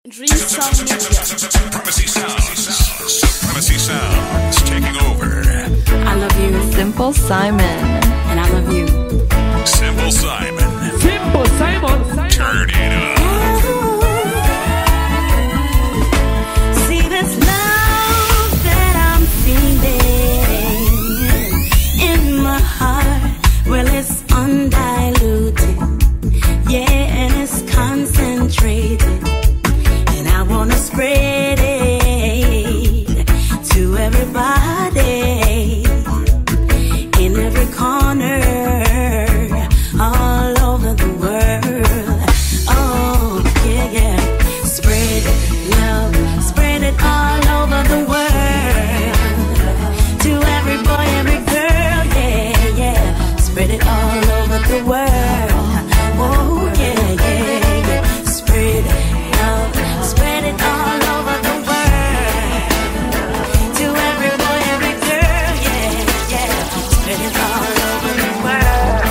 Dream Sound Media. Supremacy Sounds taking over. I love you. Simple Simon. And I love you. Simple Simon. Simple Simon. Turn it up. See this love that I'm feeling in my heart. Well, it's undiluted. Yeah, and it's concentrated. And I wanna spread it to everybody in every corner, all over the world. Oh, yeah, yeah. Spread love, spread it all over the world. To every boy, every girl, yeah, yeah. Spread it all over the world. Oh, yeah, yeah, yeah. Spread love, spread it all over the world. To every boy, every girl, yeah, yeah. Spread it all over the world.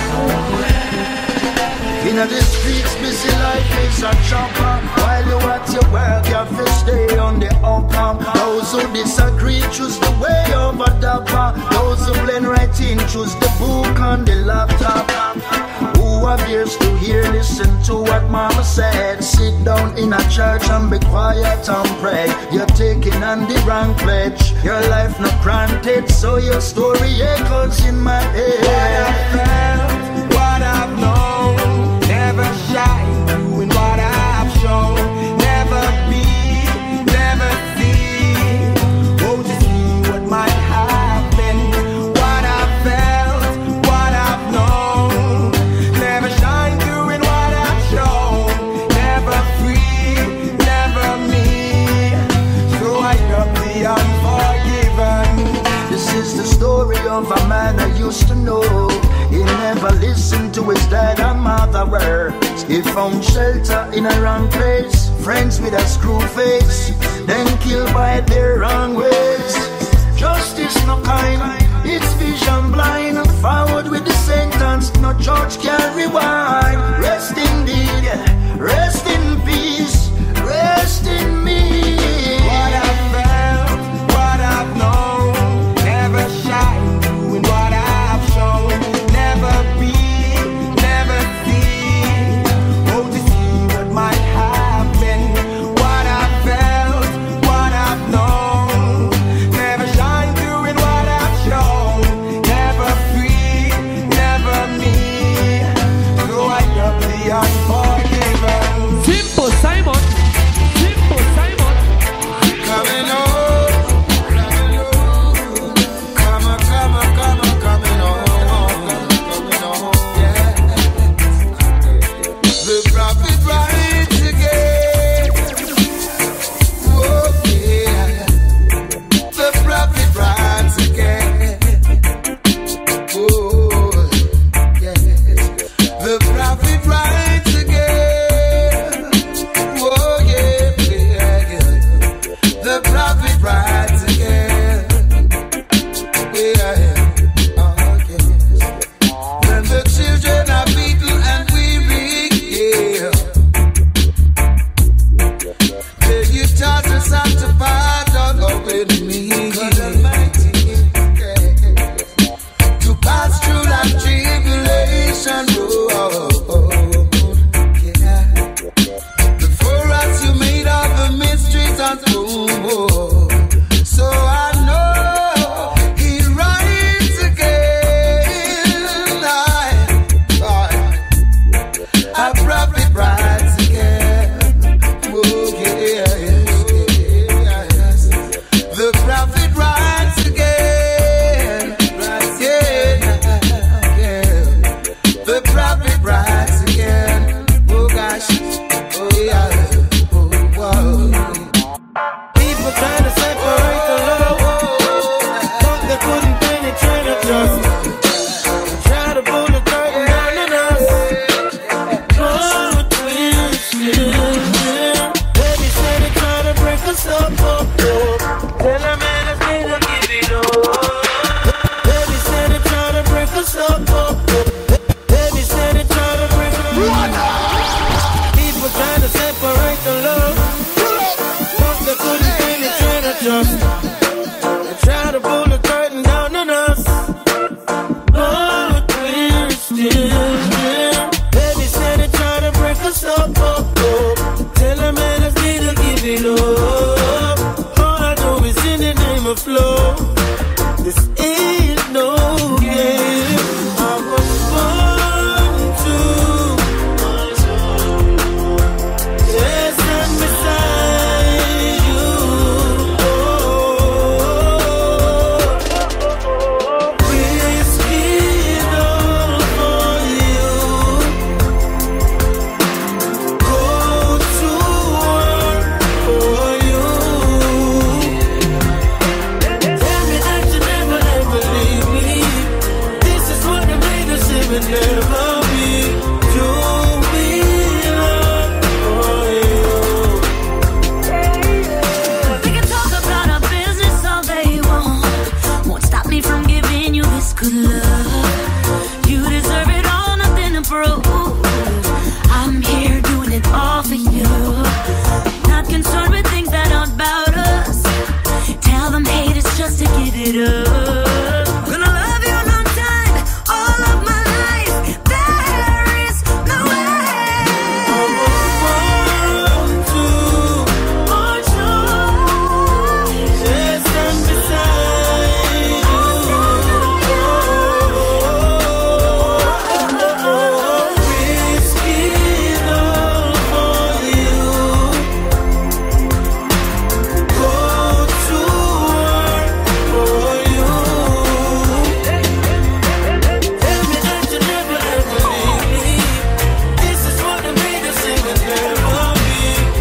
In the streets, busy life is a chopper. While you at your work, you have to stay on the upper. Those who disagree choose the way over dapper. Those who blend right in choose the book on the laptop. Who appears to hear, listen to what mama said. Sit down in a church and be quiet and pray. You're taking on the wrong pledge. Your life not granted, so your story echoes in my head. What I've felt, what I've known, never shy doing what I've shown. Never be, never see. Oh, to see what might have been. What I've felt, what I've known, never shine doing what I've shown. Never free, never me. So I got the unforgiven. This is the story of a man I used to know. He never listened to his dad and mother words. He found shelter in a wrong place. Friends with a screw face, then killed by their wrong ways. Justice no kind, it's vision blind. Forward with the sentence, no judge can rewind. Rest indeed, rest in peace, rest in me. What I've felt, what I've known, never shy doing what I've shown. Never be, never see. Oh, to see what might have been. What I've felt, what I've known, never shine doing what I've shown. Never free, never me. So I got the unforgiven. giving up. All I know is in the name of love. This ain't no game. I was born to just stand beside you. Risk it all for you. Go to work for you. Tell me that you never ever leave me. This is what I made us even never be. Do we love for you? We can talk about our business all they want. Won't stop me from giving you this good love. You deserve it all, nothing to prove. I'm here doing it all for you. Not concerned with things that aren't about us. Tell them haters just to give it up. Gonna love you a long time, all of my life. There is no way. Born to More choice. just stand beside you. Risk it all for you. Go to work for you. Tell me that you never ever leave me. This is what I made us sing and never be.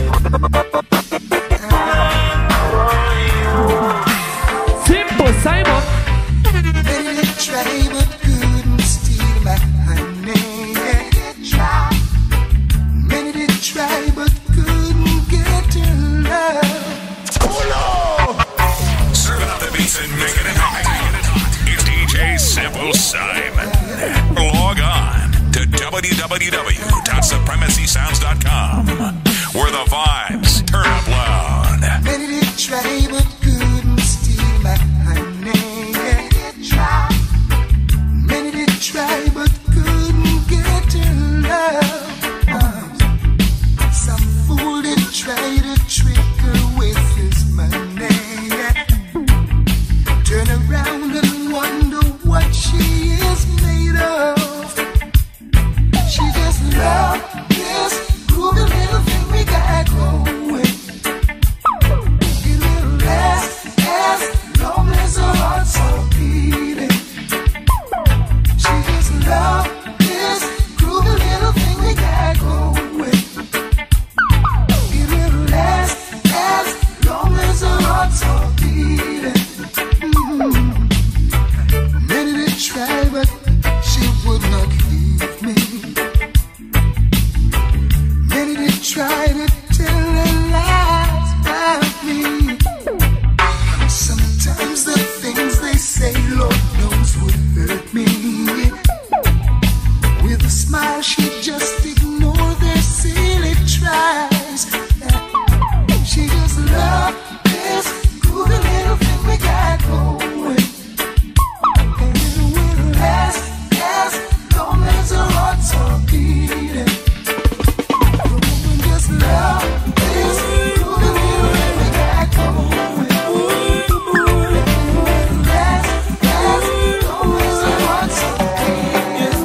Simple Simon. Many did try but couldn't steal my honey. Many did try but couldn't get your love. Serving up the beats and making it hot. It's DJ Simple Simon. Log on to www.supremacysounds.com, where the vibes turn up loud. Many did try but couldn't steal my honey. Many did try but couldn't get your love. Some fool did try to trick her with his money. Turn around and wonder what she is made of. She just loved this groovy little thing we got going. It will last as long as her heart's all beating. She just loved this groovy little thing we got going. It will last as long as her heart's all beating. Many did try, but she would not leave me. Many did try to tell her lies about me. Sometimes the things they say, Lord knows, would hurt me. With a smile, she just ignored their silly tries. She just loved this groovy little thing we got going. And it will last as long as her heart's all beating. The woman just loved this groovy little thing we got going. And it will last as long as her heart's all beating.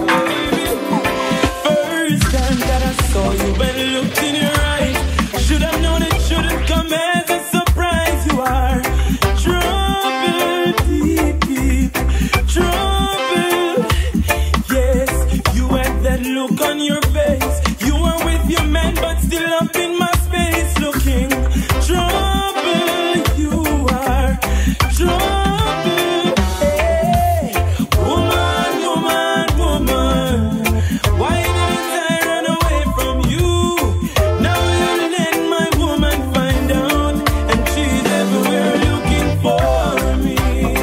First time that I saw you and looked in your eyes, should have known it shouldn't come as a surprise. You are trouble, deep, deep trouble. Yes, you had that look on your face. You were with your man, but still up in my space, looking trouble. You are trouble. Hey, woman, woman, woman. Why didn't I run away from you? Now you let my woman find out, and she's everywhere looking for me.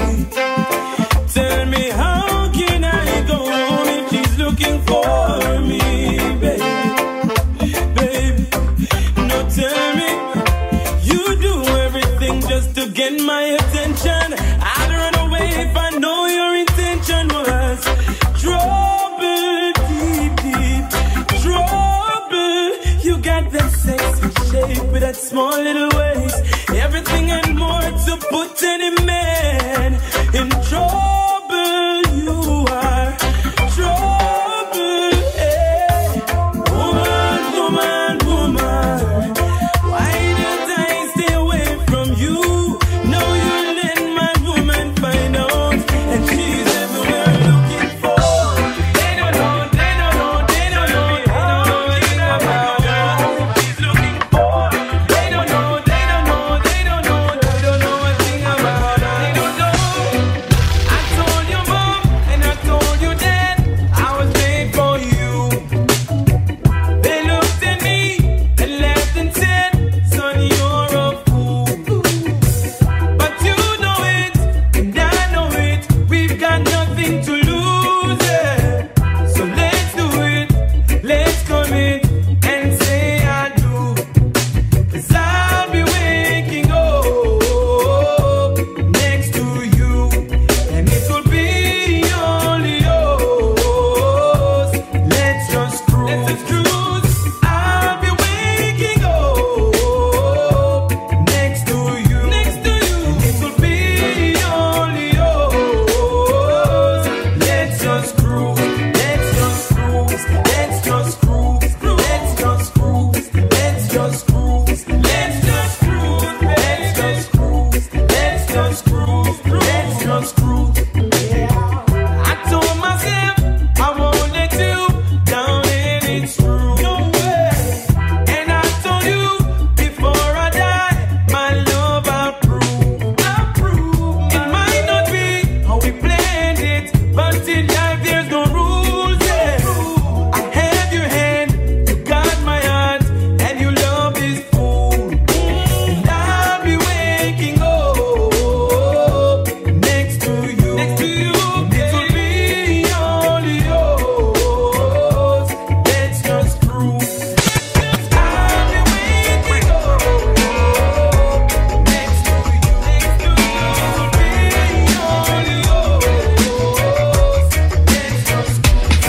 Tell me, how can I go home if she's looking for me, baby? Baby, no, tell me, you do everything just to get my attention. I'd run away if I know your intention was trouble, deep, deep trouble. You got that sexy shape with that small little ways. Everything and more to put any man in trouble. You are trouble. Hey. Woman, woman, woman, why did I stay away from you? Now you let my woman find out, and she's everywhere looking for. They don't know, they don't know, they don't know, they don't know anything about her. She's looking for. They don't know, they don't know, they don't know, they don't know a thing about her. They don't know. I told your mom and I told your dad I was made for you. They looked at me and laughed and said, son, you're a fool. But you know it, and I know it. We've got nothing to lose, yeah. So let's do it, let's commit and say I do. 'Cause I'll be waking up next to you, and it will be only yours. Let's just cruise. I'll be waking up next to you, and it will be only yours. Let's just cruise, let's just cruise, let's just cruise, let's just cruise, let's just cruise, let's just cruise, let's just cruise, let's just cruise, let's just cruise. I told myself I won't let you down, and it's true. No way. And I told you before I die, my love I'll prove. It might not be how we planned it, but in life there's no rules. Yeah. I have your hand, you got my heart, and your love is full. And I'll be waking up next to you. And it will be only yours. Let's just cruise. I'll be waking up next to you. It will be only yours. Let's just cruise.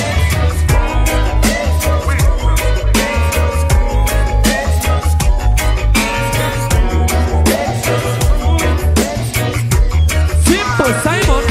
Simple Simon.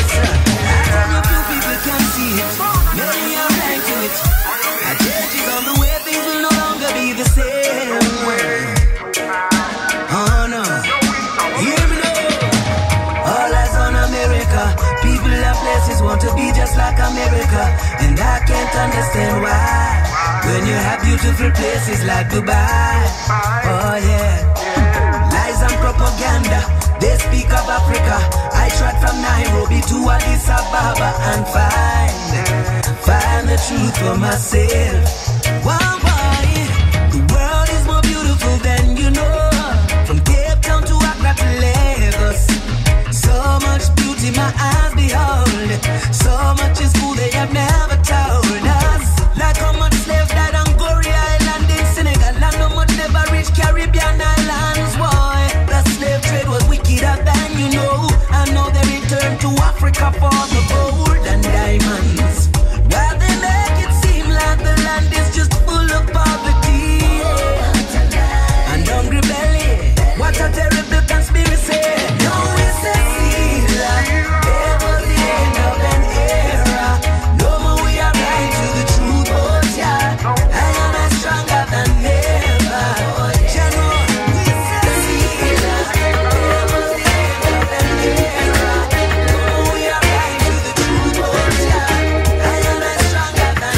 Want to be just like America, and I can't understand why. When you have beautiful places like Dubai, oh yeah. Lies and propaganda, they speak of Africa. I tried from Nairobi to Addis Ababa and find the truth for myself. Wow, boy, the world is more beautiful than you know. From Cape Town to Accra to Lagos, so much beauty my eyes behold. So much is cool they have never told us. Like how much slaves died on Goree Island in Senegal, and how much never reached Caribbean islands, boy. The slave trade was wickeder than you know. I know they returned to Africa for the gold and diamonds. While they make it seem like the land is just full of poverty and hungry belly. What a terrible conspiracy. No, it's a Selah. It was the end of an era. No more we are right to the truth, but yeah, I am as stronger than ever. General, it's a Selah. It was the end of an era. No more we are right to the truth, but yeah, I am as stronger than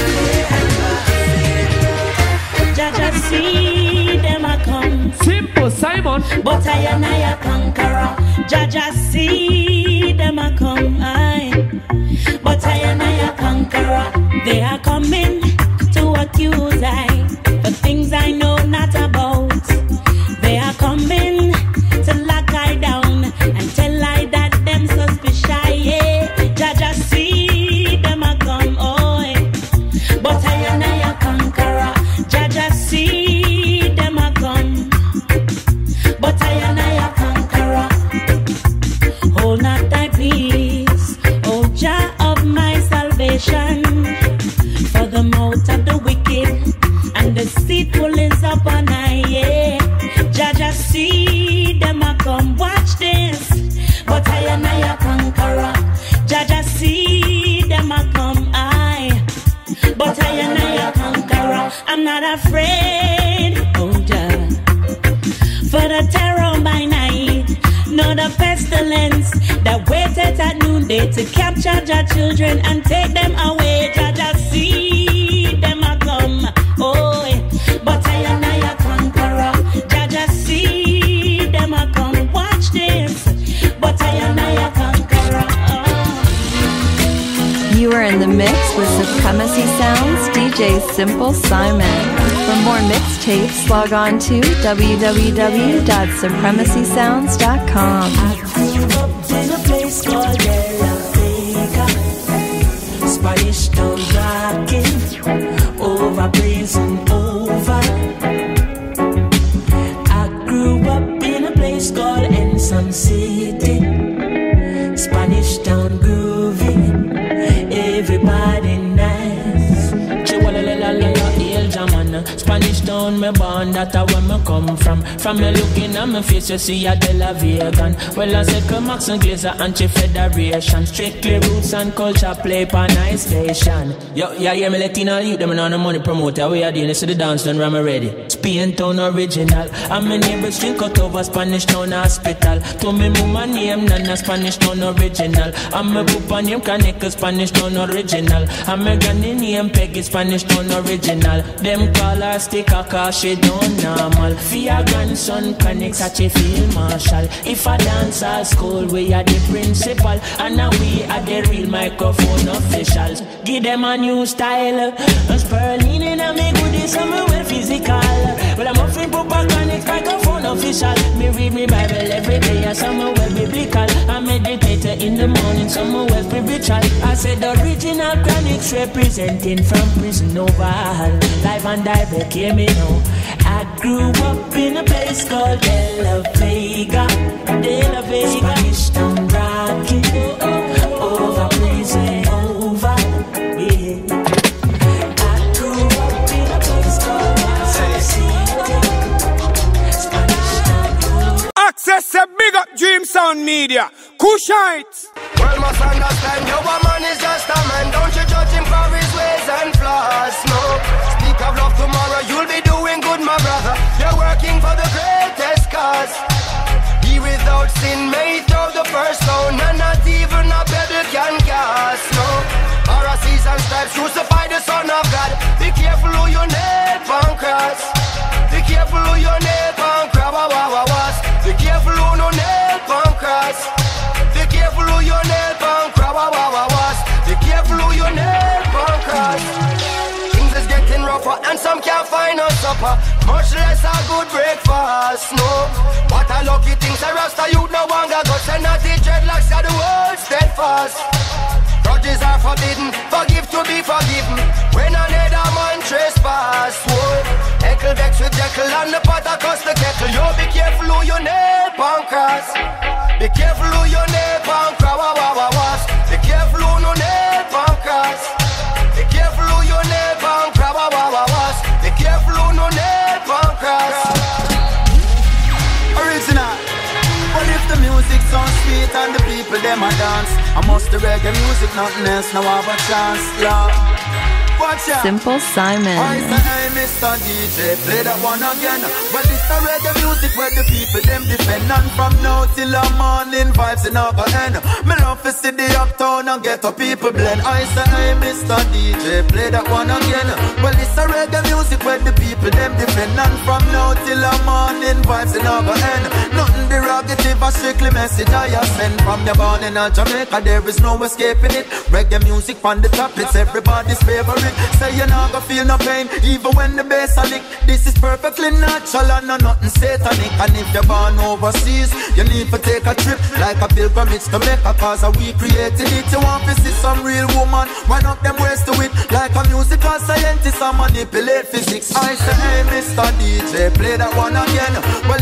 ever. Jaja see them a come, Simple Simon. but I and I a conqueror. Jaja see them a come, but I and I a conqueror. They are coming to accuse I for things I know not about. They are coming to lock I down and tell I that them suspicious. Yeah, Jaja see them a come, but I and I a conqueror. Jaja see them a come, but I and I a conqueror. afraid, oh Jah, for the terror by night, nor the pestilence that waited at noonday to capture Jah children and take them away. Jah see them a come, oh, but I am not a conqueror. Jah see them a come, watch this, but I am not a conqueror. You are in the mix with Supremacy Sounds, DJ Simple Simon. For more mixtapes, log on to www.supremacysounds.com. I grew up in a place called La Vega, Spanish Town rocking, over blazing over. I grew up in a place called Ensign City, Spanish Town grooving, everybody nice. Spanish Town, me born, that's where me come from. From me looking at my face, you see a De La Vegan. Well, I said, Max and Glazer, Anti-Federation. Strictly roots and culture, play for nice station. Yo, yeah, yeah, me Latino youth, them on the money promoter. We are doing this to the dance, done, I'm ready. Spain Town original. And my neighbors drink out over Spanish Town hospital. To me, mama name, Nana Spanish Town original. And my papa name, Kaneka Spanish Town original. And my granny name, Peggy Spanish Town original. Them call her sticker cause she don't normal. For your grandson connect such a field marshal. If a dance at school we are the principal, and now we are the real microphone officials. Give them a new style. A Sperling in a me goodies and me well physical. Well I'm offering Papa Connect microphone official. Me read me Bible every day and some well biblical. I meditate in the morning, some well spiritual. I said the original Chronics representing from prison oval. Live and direct, hear me now. I grew up in a place called De La Vega, De La Vega. Spanish Town rocking, over blazing over, yeah. I grew up in a place called City, Spanish Town. Access a big up Dream Sound Media, Kushites. Well, must understand your man is just a man. Don't you judge him for his ways and flaws, no. Speak of love tomorrow, you'll be doing good, my brother. You're working for the greatest cause. He without sin made throw the first stone, and not even a pedal can cast, no. Pharisees and stripes crucify the Son of God. Be careful who you nail on cross. Be careful who you nail on cross. Be careful who no nail on cross. Be careful who you nail on cross. Be careful who you nail on cross. Things is getting rougher and some can't find no supper, much less a good breakfast, no. What a lucky thing, say Rasta youth no longer got send not the dreadlocks of the world steadfast. Grudges are forbidden, forgive to be forgiven. When another man trespass, whoa. Heckle vex with Jekyll and the pot across the kettle. Yo, be careful who you nail on cross. Be careful who you nail on cross. Be careful who no nail on cross. Be careful who you nail on cross. Be careful who no nail on cross. Original. But if the music sounds sweet and the people them a dance, I must the reggae music, nothing else, now have a chance, yeah. Watch out. Simple Simon. I say, hey, Mr. DJ, play that one again. Well, this the reggae music where the people them defend. And from now till the morning, vibes in our end. Me love to see the uptown and get the people blend. I say, hey, Mr. DJ, play that one again. Well, this the reggae music where the people them defend. And from now till the morning, vibes in our end. Nothing derogative, a strictly message I send. From the born in Jamaica, there is no escaping it. Reggae music on the top, it's everybody's favorite. Say you're not gonna feel no pain, even when the bass a lick. This is perfectly natural and no nothing satanic. And if you're born overseas, you need to take a trip, like a pilgrimage to Mecca, cause we created it. You want to see some real woman, wind up them ways to it, like a musical scientist and manipulate physics. I say, hey, Mr. DJ, play that one again. Well, this a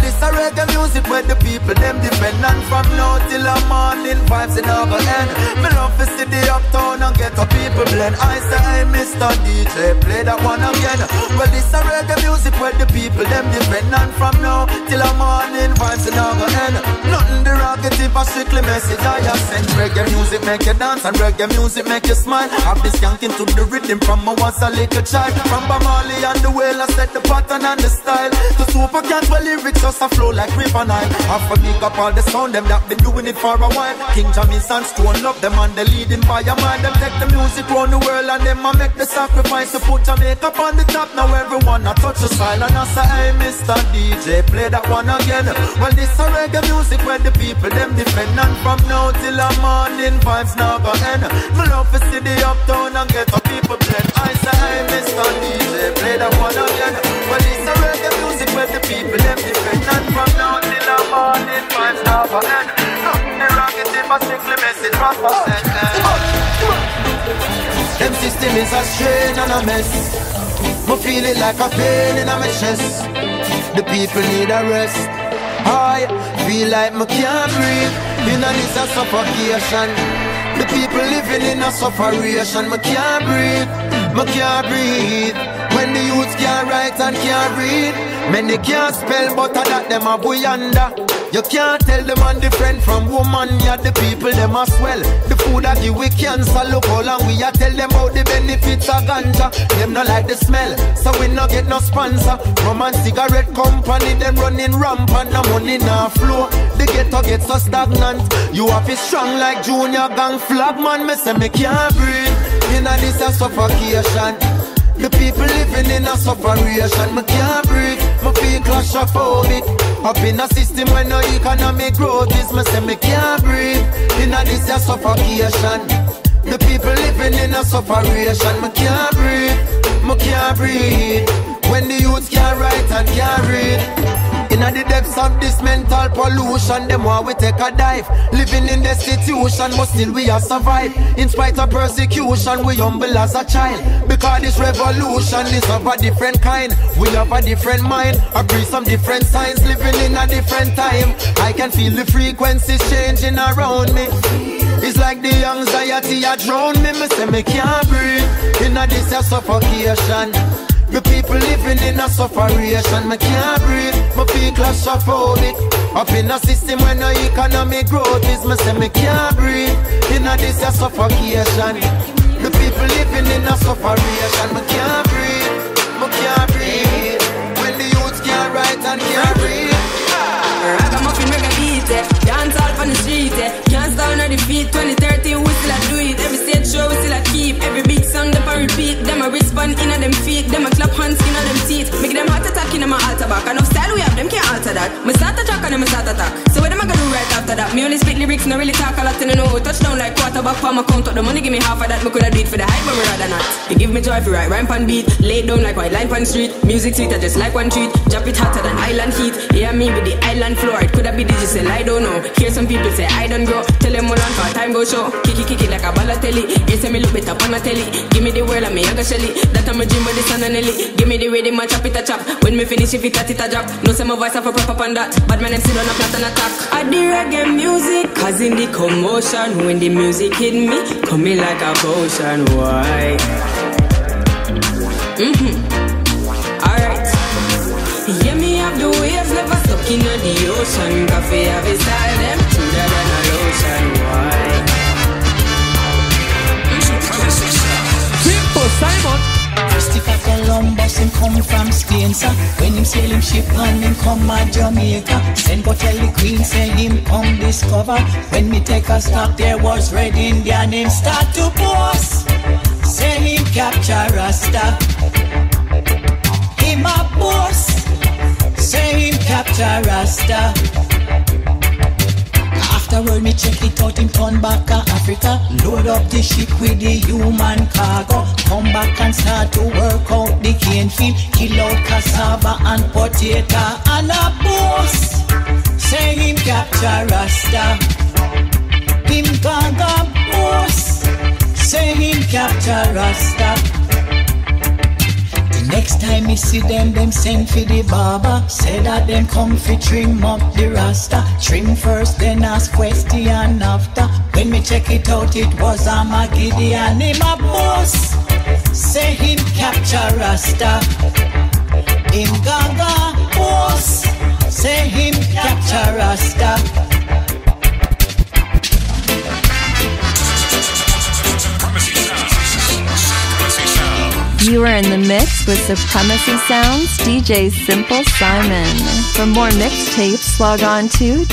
reggae music where the people them dependent from now till the morning vibes in our end. Me love to see the uptown and get the people blend. I say, hey, Mr. DJ, play that one again. Well, this a reggae music where the people them dependent from now till the morning vibes in our end. Nothing derogative or strictly message I have sent. Reggae music make you dance and reggae music make you smile. I've been skanking to the rhythm from I was a little child. From Bamali and the whale I set the pattern and the style. The super cats where lyrics just a flow like river Nile. I forget up all the sound them that been doing it for a while. King Jammy's and Stone up them and they leading by a mind. Them take the music round the world and them a make the sacrifice to put Jamaica on the top. Now everyone a touch the style and I say, hey, Mr. DJ, play that one again. Well, this a reggae music where the people them dependent from now till the morning vibes now go end. Me love to see the uptown and get the people blend. I say, hey, Mr. DJ, play that one again. Well, this a reggae music where the people them dependent from now till the morning vibes now go end. Nothing derogative or strictly message from percent. Them system is a strain and a mess. Me feel it like a pain in my chest. The people need a rest. I feel like me can't breathe. You know this a suffocation. The people living in a sufferation. Me can't breathe. Me can't breathe. When the youths can't write and can't read, many can't spell but that them a boy under. You can't tell the man different from woman. Yeah, the people them as well. The food that give we cancer. Look how long we a tell them about the benefits of ganja. Them not like the smell, so we not get no sponsor. Rum and cigarette company them running rampant. No money no flow. The ghetto get so stagnant. You have it strong like Junior Gang flag man. Me say me can't breathe. You know this a suffocation. The people living in a sufferation. Me can't breathe. Me feel claustrophobic. Up in a system where no economic growth is. Me say me can't breathe. In a this a suffocation. The people living in a sufferation. Me can't breathe. Me can't breathe. When the youths can't write and can't read. In the depths of this mental pollution, them want we take a dive. Living in destitution, but still we are survive. In spite of persecution, we humble as a child. Because this revolution is of a different kind. We have a different mind, agree some different signs. Living in a different time, I can feel the frequencies changing around me. It's like the anxiety a drown me. Me say me can't breathe. In a this a suffocation. The people living in a sufferation. Me can't breathe. Me feel claustrophobic. Up in a system where no economic growth is. Me say me can't breathe. In a this a suffocation. The people living in a sufferation. Me can't breathe. Me can't breathe. When the youths can't write and can't read. Ragamuffin reggae beat, dance all on the street, can't stand on the feet. 2013 we still a do it. Every stage show we still a keep. Every big song them a repeat. Them a respond in a them feet. Them a clap hands in a them teeth. Make them heart attack in a my altar back. Enough style we have, them can't alter that. Me start attack and them start attack. So what them a gonna do right after that? Me only speak lyrics, no really talk a lot. And I know touchdown like quarterback. For my count up the money, give me half of that. Me coulda do it for the hype, but me rather not. You give me joy for right rhyme pan beat. Lay down like white line pan street. Music sweet, I just like one treat. Drop it hotter than island heat. Yeah, me with the island floor. It coulda be digital, I don't know. Hear some people say I don't grow. Tell them all on for time go show. Kick it like a Balotelli. You say me look better on my telly. Give me the world and me a go shelly. That I'm a dream with the sun and Nelly. Give me the rhythm and chop it a chop. When me finish if it a drop. No say my voice have a proper on that. But my name still on a plot and attack. I the reggae music, causing the commotion. When the music hit me, coming like a potion. Why? Alright. Yeah, me have the waves never stuck in the ocean. Coffee have a style, them smoother than a lotion. Why? Simple Simon. Christopher Columbus, him come from Spain, sir. When him sail him ship and him come to Jamaica. Then go tell the queen, say him come discover. When me take a stop, there was Red Indian, him start to boast. Say him capture Rasta. Him a boss. Say him capture Rasta. Afterward me check it out, him turn back to Africa. Load up the ship with the human cargo. Come back and start to work out the cane field. Kill out cassava and potato. And a boss. Say him capture Rasta. Him gaga boss. Say him capture Rasta. Next time me see them send for the barber. Say that them come fi trim up the rasta. Trim first, then ask question after. When me check it out, it was a Gideon. Him a boss. Say him capture rasta. Him gaga boss. Say him capture rasta. You are in the mix with Supremacy Sounds DJ Simple Simon. For more mixtapes, log on to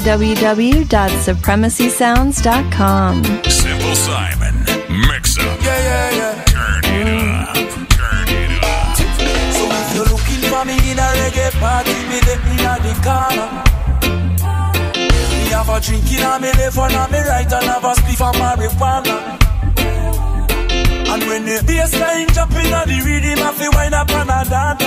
www.supremacysounds.com. Simple Simon, mix up. Yeah. Turn it up. Turn it up. So if you're looking for me in a reggae party, me let me in the corner. Me have a drink in a me left and a me right and have a spliff of marijuana. And when the bassline jumping on the rhythm, I feel wind up and a dance.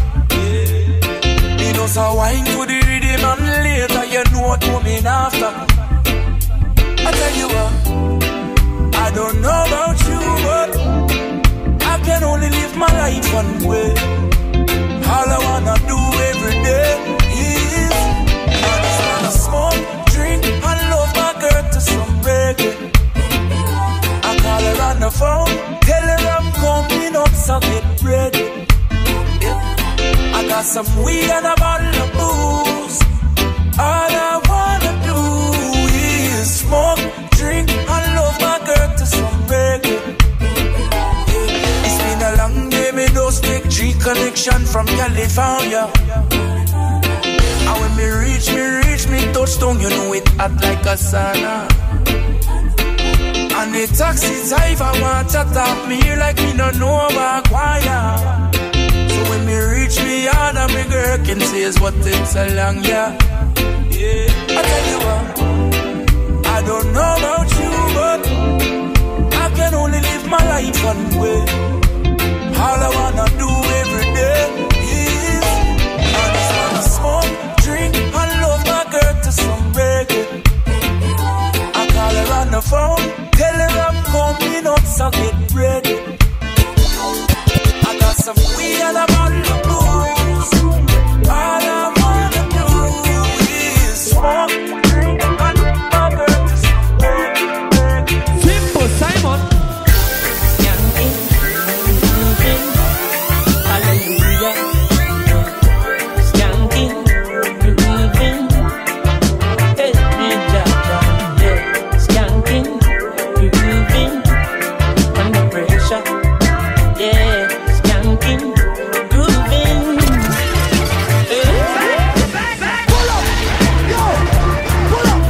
Me know so wine to the rhythm and later you know what coming after. I tell you what, I don't know about you, but I can only live my life one way. All I wanna do every day is I just wanna smoke, drink, and love my girl to some reggae. I call her on the phone, tell her I'm coming up, so get ready. I got some weed and a bottle of booze. All I wanna do is smoke, drink, and love my girl to some reggae. It's been a long day, me no stick G connection from California. And when me reach me touchdown, you know it hot like a sauna. And the taxi driver want to talk me here like me no know about choir. So when me reach me yard and me girl can say is what takes so long, yeah. I tell you what, I don't know about you, but I can only live my life one way. All I wanna do every day is I just wanna smoke, drink, and love my girl to some reggae. I call her on the phone, tell her I'm coming up, so get ready. I got some weed and a bottle of booze. All I wanna do is smoke, drink, and my girl to some reggae. Simple Simon. Hallelujah. Skanking, grooving. Hey, yeah. Skanking, grooving. Under pressure. Yeah, skanking, grooving. Pull up, yo, pull up,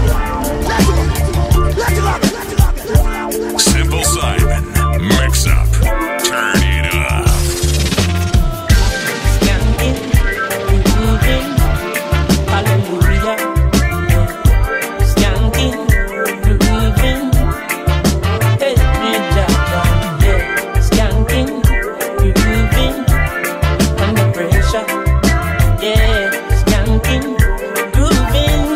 let's rock. Simple Simon, mix up. Turn it up. Skanking, grooving. Hallelujah. Skanking, grooving. Hey, yeah. Skanking, grooving. Under pressure. Yeah, skanking, grooving.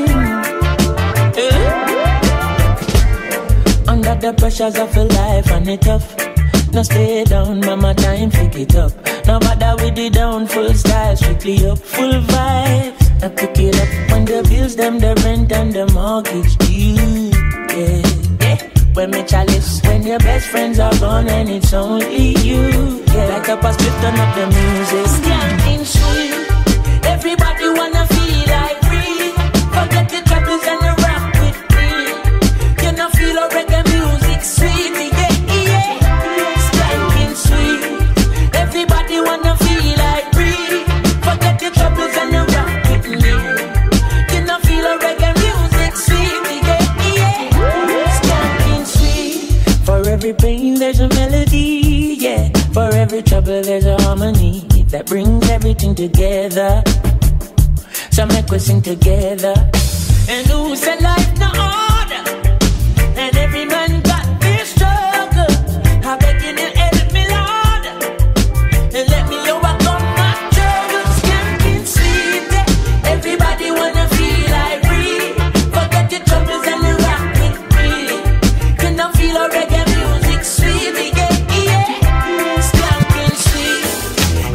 Under the pressures of a life and it tough. Now stay down, mama, time pick it up. Now bother with the down, full style, strictly up, full vibes. Now pick it up when the bills, them, the rent and the mortgage due. Yeah. When me chalice, when your best friends are gone and it's only you. Yeah, like up a split, turn up the music. Skanking sweet, everybody wanna feel like free. Forget the troubles and the rock with me. You know feel a reggae music sweet, yeah. Skanking sweet, everybody wanna feel like free. Forget the troubles and the rock with me. You know feel a reggae music sweet, yeah. Skanking sweet, for every pain there's a melody, yeah. For every trouble there's a harmony that brings everything together. So make we sing together. And who said life no order? And every man got their struggle. I beg you to help me, Lord, and let me overcome my troubles. Skanking sweet, everybody wanna feel like free. Forget your troubles and the rock with me. Can I feel a reggae music sweet, yeah. Skanking sweet,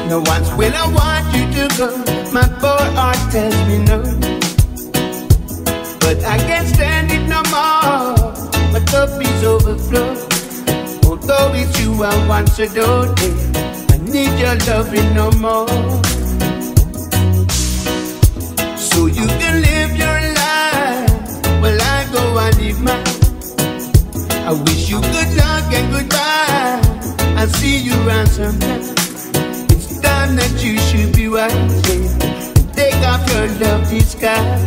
No once will I want you to go. My poor heart tells me no, but I can't stand it no more. My cup is overflow. Although it's you I once adored, I need your loving no more. So you can live your life while I go and live mine. I wish you good luck and goodbye. I'll see you around sometime. It's time that you should be wise and take off your love disguise.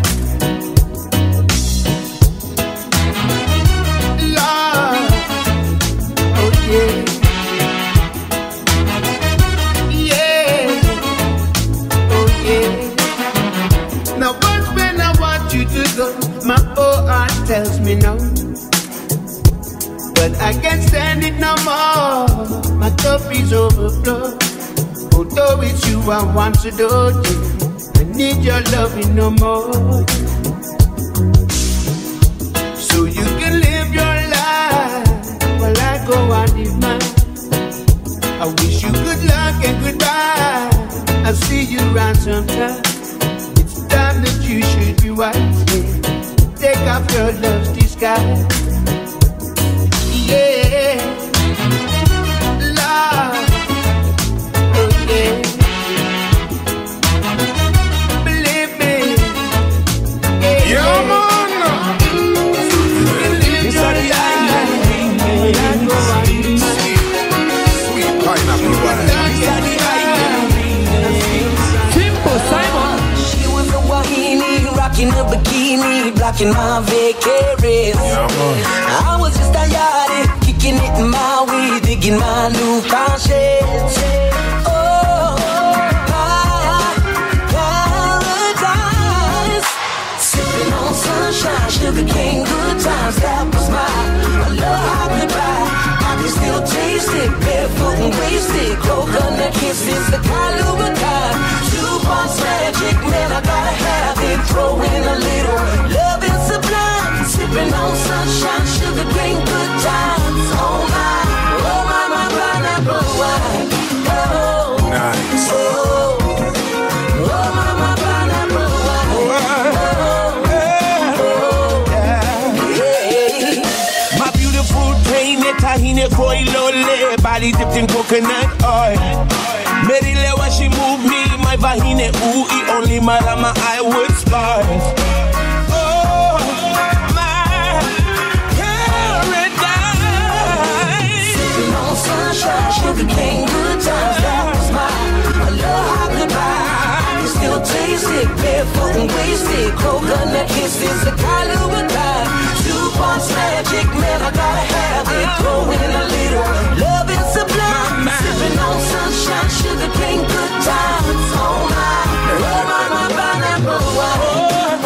Lord, oh yeah, yeah, oh yeah. Now once when I want you to go, my whole heart tells me no, but I can't stand it no more. My cup is overflow. Although it's you I once adored, I need your loving no more. So you can live your life while I go and live mine. I wish you good luck and goodbye. I'll see you around sometime. It's time that you should be wise, yeah. Take off your love's disguise. Yeah, love, oh yeah. Believe me, yeah, yeah man. This are the island, sweet pineapple wine. Simple Simon. She was a Wahini, rocking a bikini, blocking my vacaries. I was just a yardie, kicking it in my way, digging my new conscience. Oh, my paradise. Sipping on sunshine, sugar cane, good times. That was my love goodbye. I can still taste it, barefoot and wasted. Coconut kisses, the Kahlua kind. 2 parts magic, man, I gotta have it. Throw in a little love and sublime. Sipping on sunshine, sugar cane, good times. Oh my pineapple wine. Oh, nice. Oh, my pineapple wine. Oh, yeah. My beautiful painted tahini koi lole, body dipped in coconut oil. Merile when she moved me, my vahine ooh, only my lama I would spoil. Sunshine, sugar cane, good times, that was my love goodbye. I can still taste it, barefoot and wasted. Coconut kisses, the Kahlua kind. 2 parts magic, man, I gotta have it. Throw in a little love and sublime. Sipping on sunshine, sugar cane, good times. Oh my pineapple wine.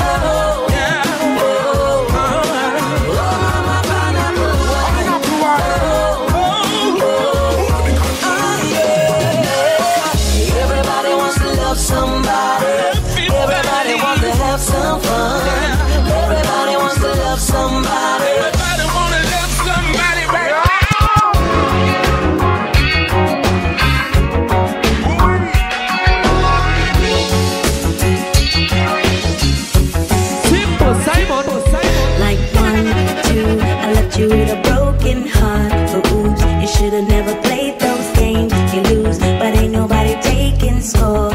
Somebody, everybody wants to have some fun. Everybody wants to love somebody. Everybody wanna love somebody, right? Simple Simon. Like 1, 2, I left you with a broken heart. But oops, you should've never played those games. You lose, but ain't nobody taking score.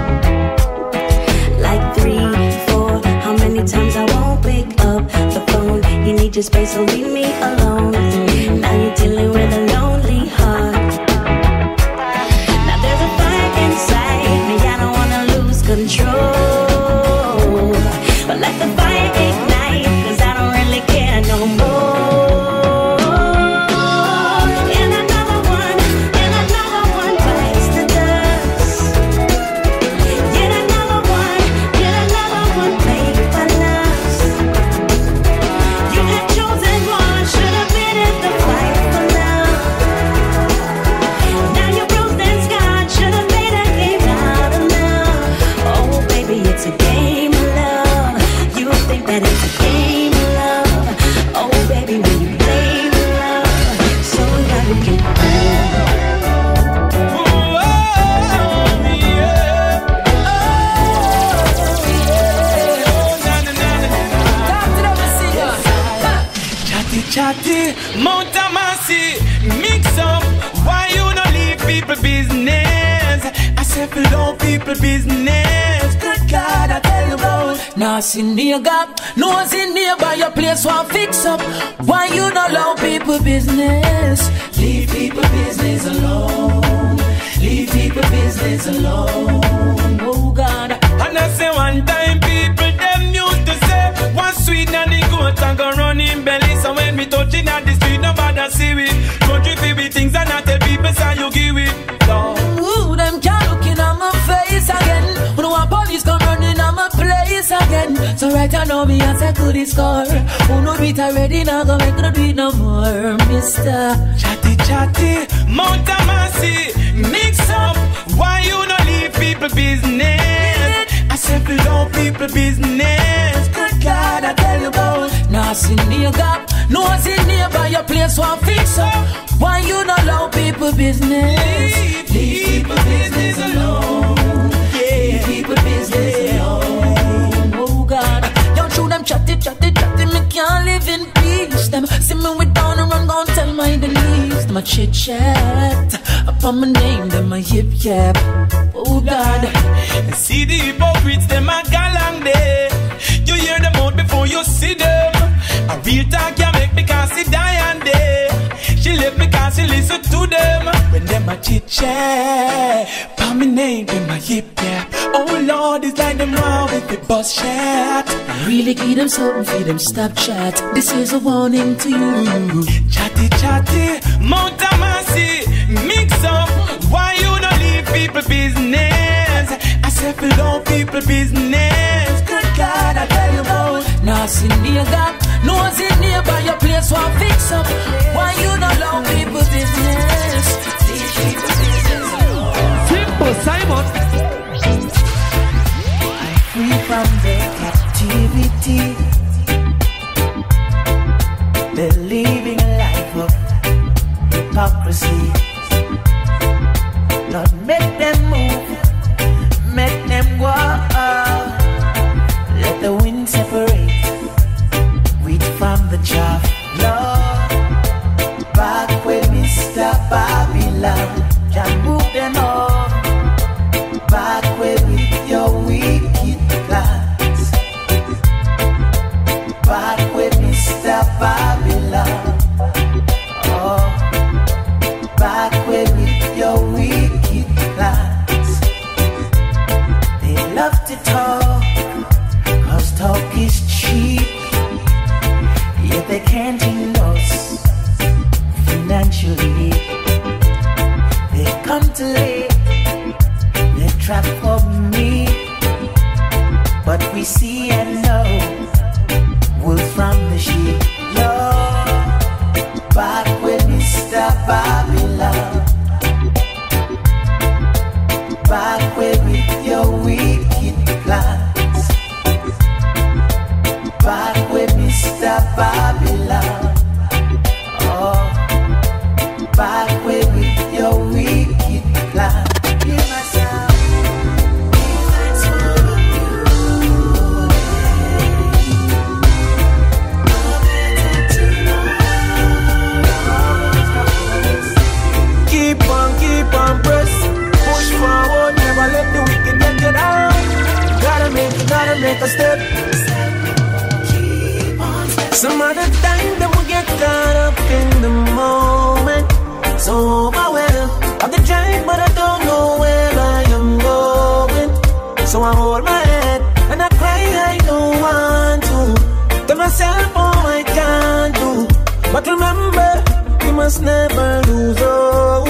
Like 3, 4, how many times I won't pick up the phone? You need your space, so leave me alone. Now you're dealing with a lonely heart. Now there's a fire inside me, I don't wanna lose control. But let the fire ignite, 'cause I don't really care no more. And another one bites the dust. Yet another one made for lust. You had chosen one, should have been in the fight for love. Now you're bruised and scarred, should have made a game out of love. Oh baby, it's a game of love. You think that it's a game of love. Oh baby, when you play with love, so now you can chatty, Mount Amasi, mix up. Why you not leave people business? I said below people business. Good God, I tell you about. Now see nigga, no see neighbor, your place won't fix up. Why you not allow people business? Leave people business alone. Leave people business alone. Oh God. And I say one time people them used to say, one sweet and the goat and go run in belly. So when we touching at the street, nobody see it. Country feel with things and I tell people say you give it. Ooh, them can't looking at my face again. When the police come running at my place again. So right now me as I could score. Who know it already now go make no do it no more, mister. Chatty chatty, Mount Amasi, mix up. Why you not leave people business? I said below people business. Good God, I tell you about. Now see nigga, no see neighbor, your place won't fix up. Why you not allow people business? Leave people business alone. Leave people business alone. Oh God, don't shoot them chatty, me can't live in peace. Them see me with down and run, gon' tell my Denise. Them a chit chat upon my name, them a yip yap. Oh God, see the hypocrites, them a galang day. You hear them out before you see them. A real talk can make me can't see Diane day. She left me cause she listen to them. When them a chit chat, pa me name, them a yip yap. Oh Lord, it's like them wrong with the bus chat. I really give them something for them stop chat. This is a warning to you. Chatty chatty, Mount Amasi, mix up. Why you not leave people business? I said below people business. Good God, I tell you about. Now see nigga, no see neighbor, your place won't fix up. Why you not allow people business? Leave people business alone. Simple Simon. Free from the captivity, they're living a life of hypocrisy. Lord, make them move, make them walk. Let the wind separate wheat from the chaff. Lord, back with Mr. Babylon, just move them on. Back with your wicked plans. Back with Mr. Babylon. Oh, back with your wicked plans. They love to talk, cause talk is cheap. Yet they can't ignore us financially. They come to lay their trap for me, but we see and know wolf from the sheep. Lord, back with Mr. Babylon. Back with your wicked plans. Back with Mr. Babylon. Oh, back with your wicked plans. Give myself. Keep on press. Push forward, never let the wicked get you down. Gotta make a step. Some other time that we get caught up in the moment. So overwhelmed of the drive, but I don't know where I am going. So I hold my head and I cry, I don't want to. Tell myself, oh, I can't do. But remember, you must never lose hope.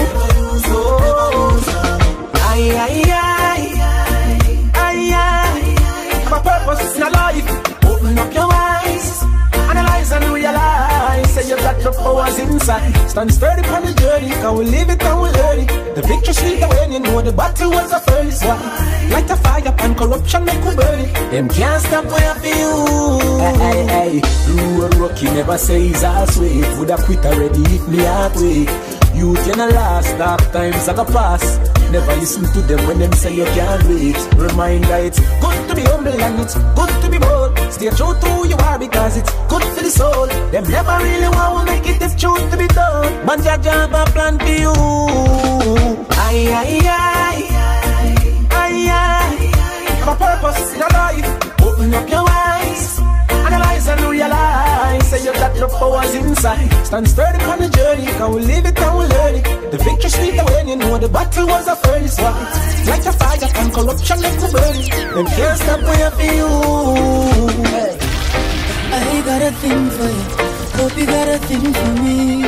Have a purpose in a life. Open up your eyes, analyze and realize. Say you got your powers inside. Stand sturdy on the journey, cause we live it and we learn it. The victory sweet when you know the battle was the first one. Light a fire and corruption make we burn it. Them can't stop where I feel. Hey, rocky never say he's all sweet. Would have quit already if me halfway. Youth, you know last, dark times are gonna pass. Never listen to them when them say you can't do it. Reminder, it's good to be humble and it's good to be bold. Stay true to who you are because it's good for the soul. Them never really want to make it if truth to be done. Man, your job a plan for you. Aye, aye, aye, aye, aye. Have a purpose in your life. Open up your eyes, analyze and realize. Say you got your powers inside. Stand sturdy on the journey, can we live it and we learn it. The victory sweet when you know the battle was a furnace fight. Like a fire and corruption let me burn it. Them can't stop where for you. Hey. I got a thing for you, hope you got a thing for me.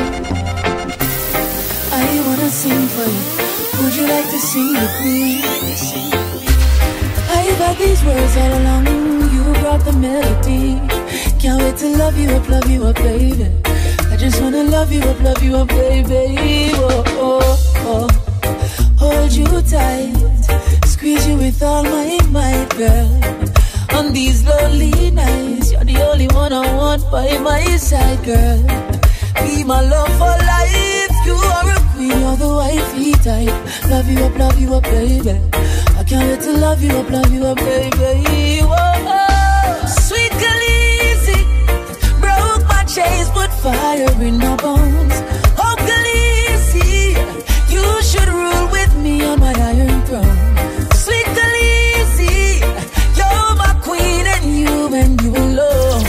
I wanna sing for you, would you like to sing with me? I got these words all along, you brought the melody. Can't wait to love you up, baby. I just wanna love you up, baby. Oh, oh, oh. Hold you tight, squeeze you with all my might, girl. On these lonely nights, you're the only one I want by my side, girl. Be my love for life. You are a queen, you're the wifey type. Love you up, baby. I can't wait to love you up, baby. Whoa, sweet Khaleesi, broke my chains, put fire in my bones. Oh, Khaleesi, you should rule with me on my iron throne. Sweet Khaleesi, you're my queen and you alone,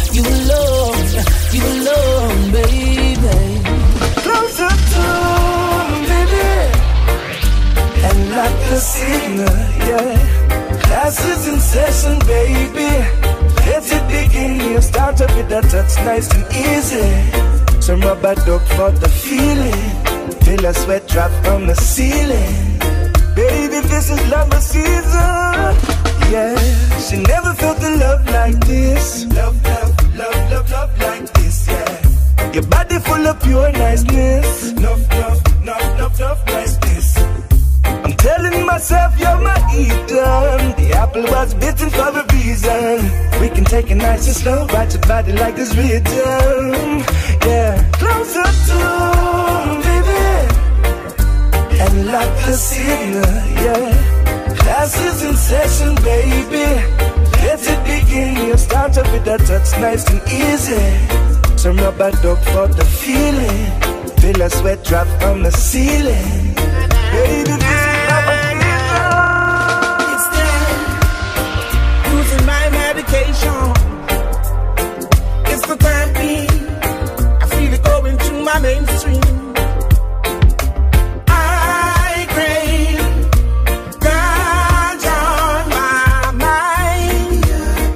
you alone, baby. Closer to me, baby, and like the signal, yeah. Class is in session, baby. Let it begin. You start up with that touch, nice and easy. Turn my back up for the feeling. Feel a sweat drop from the ceiling. Baby, this is love season. Yeah, she never felt the love like this. Love like this, yeah. Your body full of pure niceness. Love niceness. I'm telling myself you're my Eden. The apple was bitten for a reason. We can take it nice and slow, ride your body like this rhythm. Yeah, closer to me, baby, and like the signal, yeah. Class is in session, baby. Let it begin. You start up with that touch, nice and easy. Turn my back up for the feeling. Feel a sweat drop from the ceiling. Baby, this is love. It's there, using my medication. It's the therapy. I feel it going through my mainstream. I crave ganja on my mind.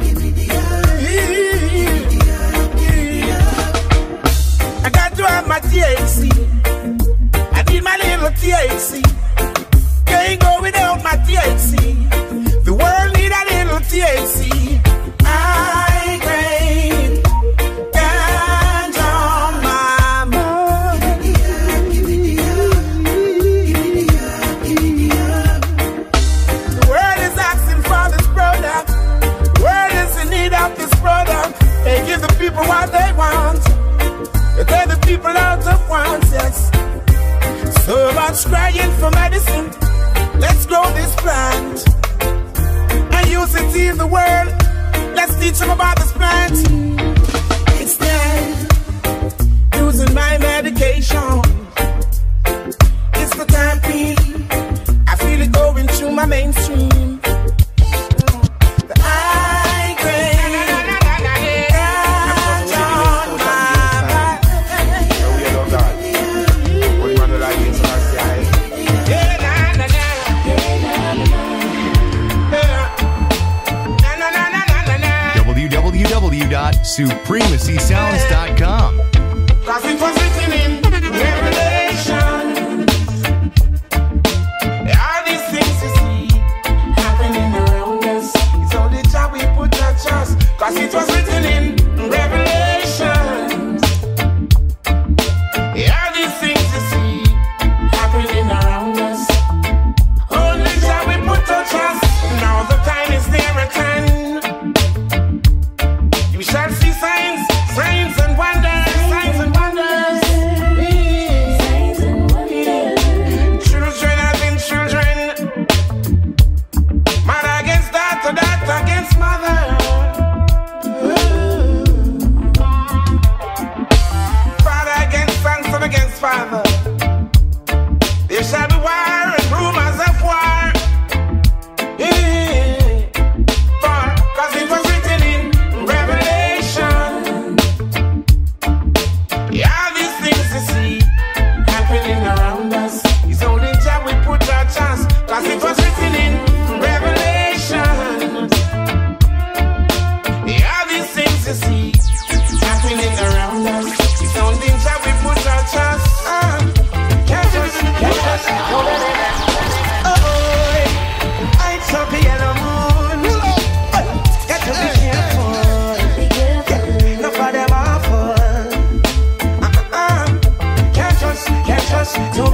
I got to have my THC. I need my little THC. Can't go without my THC. The world need a little THC. I crave ganja on my mind. The world is asking for this product. The world is in need of this product. They give the people what they want. They tell the people out of wants, yes. So much crying for medicine. Let's grow this plant and use it in the world. Let's teach them about this plant. It's there, using my medication. It's the therapy. I feel it going through my mainstream. The high grade. www.supremacysounds.com. Cause it was written in Revelation. All these things you see happening around us, it's only job we put our trust. Cause it was written in Revelation. All these things you see happening around us, only job we put our trust. Now the time is near at hand. You shall see signs and wonders.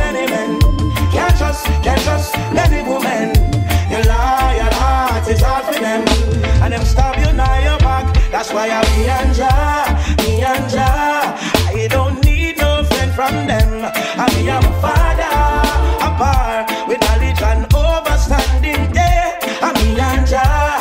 many men. Can't trust many women. Your loyal heart is all for them, and them stab you now your back. That's why I be and Jah. I don't need no friend from them. I be a father, a par with knowledge and overstanding. Yeah, I be and Jah.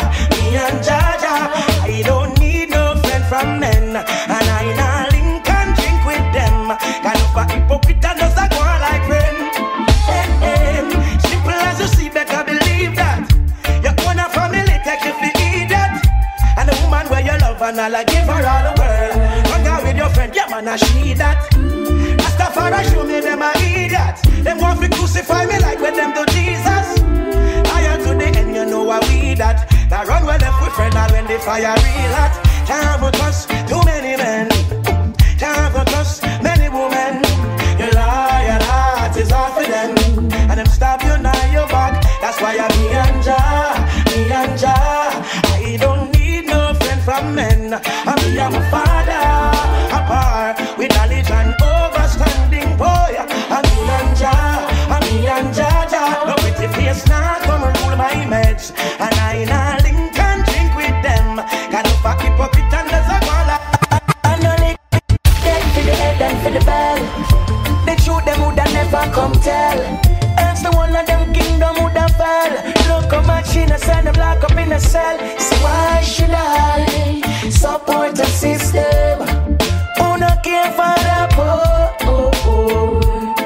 I don't need no friend from men, and I nah link and drink with them. Kind of a hypocrite and just a go like friend. Simple as you see, better believe that. Your own family take you for idiot, and the woman where you love and all I give her all the world. Hang out with your friend, yeah man, I see that. Rastafari show me them a idiot. Them want to crucify me like when them do Jesus. I am to the end, you know I we that. Now run well left with friend, and when the fire real hot. Can't go trust too many men. Can't go trust many women. Your loyal heart is all for them, and them stab you now your back. That's why I be and Jah. I don't need no friend from men. I be a father, a par with knowledge and overstanding. Boy, I be and Jah. No pretty face now come and rule my meds, and I nah link and drink with them. Kind of a hypocrite and there's a girl. I know they dead for the head and for the bell. The truth them woulda never come tell. Else the one of them kingdom woulda fell. Look how much innocent them lock up in a cell. So why should I support the system who not care for the poor?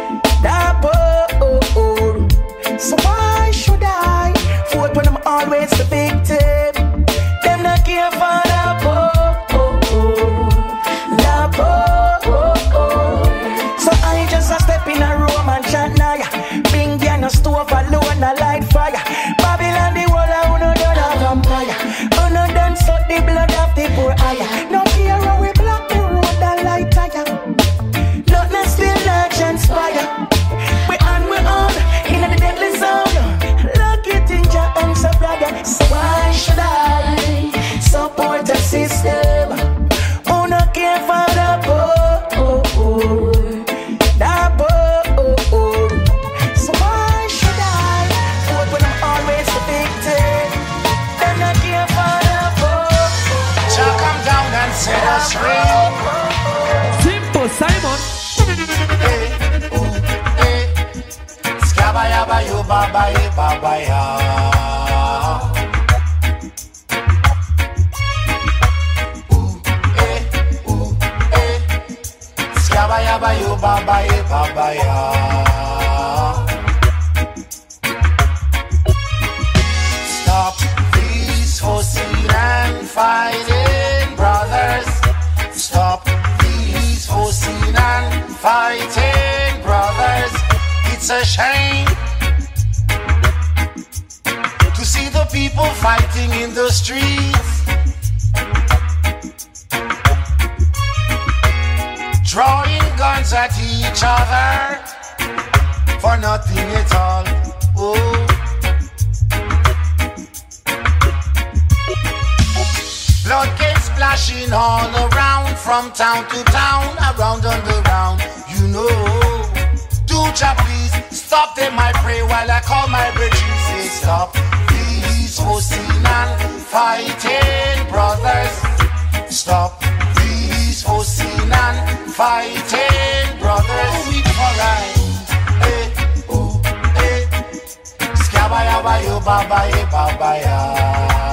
So why should I vote when I'm always the victim? Them not care for the poor. So I just a step in a room and chant now. Bing down a stove alone a light fire. Babylon the wall a uno done a vampire. Uno done suck the blood of the poor eye. No care how we block the road and light tire. Nothing still not transpire. We on in the deadly zone. Look it in your arms, brother. So why should I support the system who not care for the poor? So why should I vote when I'm always the victim? They not care for the poor. Jah come down and set us free. Simple Simon. Skabaya you baba ya. Skabaya you baba ya. Stop these fussing and fighting, brothers. Stop these fussing and fighting, brothers. It's a shame to see the people fighting in the streets, drawing guns at each other for nothing at all. Oh. Blood gets splashing all around, from town to town, around underground, you know. Do Jah please stop them, I pray, while I call my brethren. Say stop these fussing and fighting, brothers. Stop these fussing and fighting, brothers. We alright. Skabaya yo baba ya.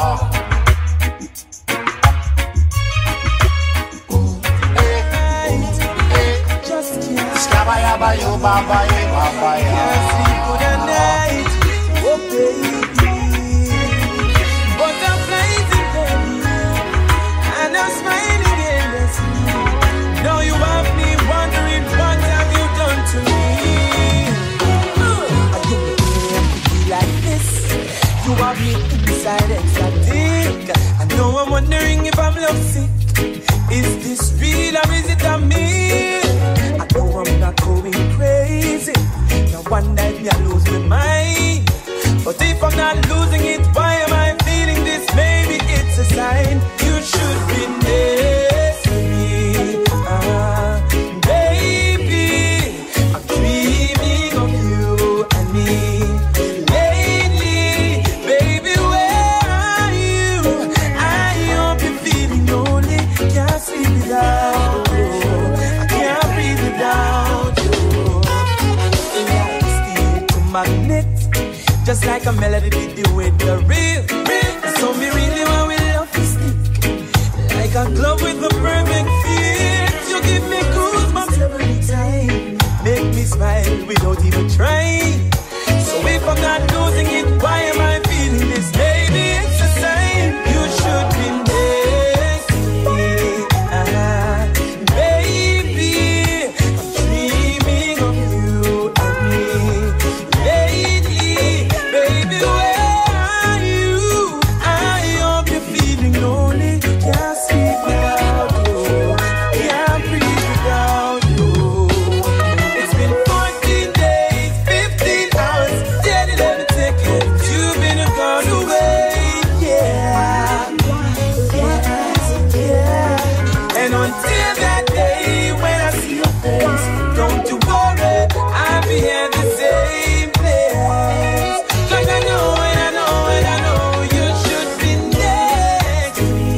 Skabaya yo baba ya. Good night, oh baby. Butterflies in belly, and I'm smiling endlessly. Now you have me wondering, what have you done to me? I don't be like this. You have me inside ecstatic. I know I'm wondering if I'm lovesick. Is this real or is it a myth? I know I'm not going crazy. No one night me I lose my mind. But if I'm not losing it, why am I feeling this? Maybe it's a sign you should be next to me. Baby, I'm dreaming just like a melody did you with the real. So me really want we love to stick like a glove with the perfect fit. You give me goosebumps every time, make me smile without even trying. So if I'm not losing it, why am I feeling this? Baby, it's the same. You should be next to me. Baby, I'm dreaming of you and me. Lately, baby, where are you? I hope you're feeling lonely. Can't sleep without you. Can't breathe without you. It's been 14 days, 15 hours. Daddy, let me take it. You've been gone away. Yeah. And until that day when I see your face, don't you worry, I'll be at the same place. 'Cause I know and I know and I know you should be next to me.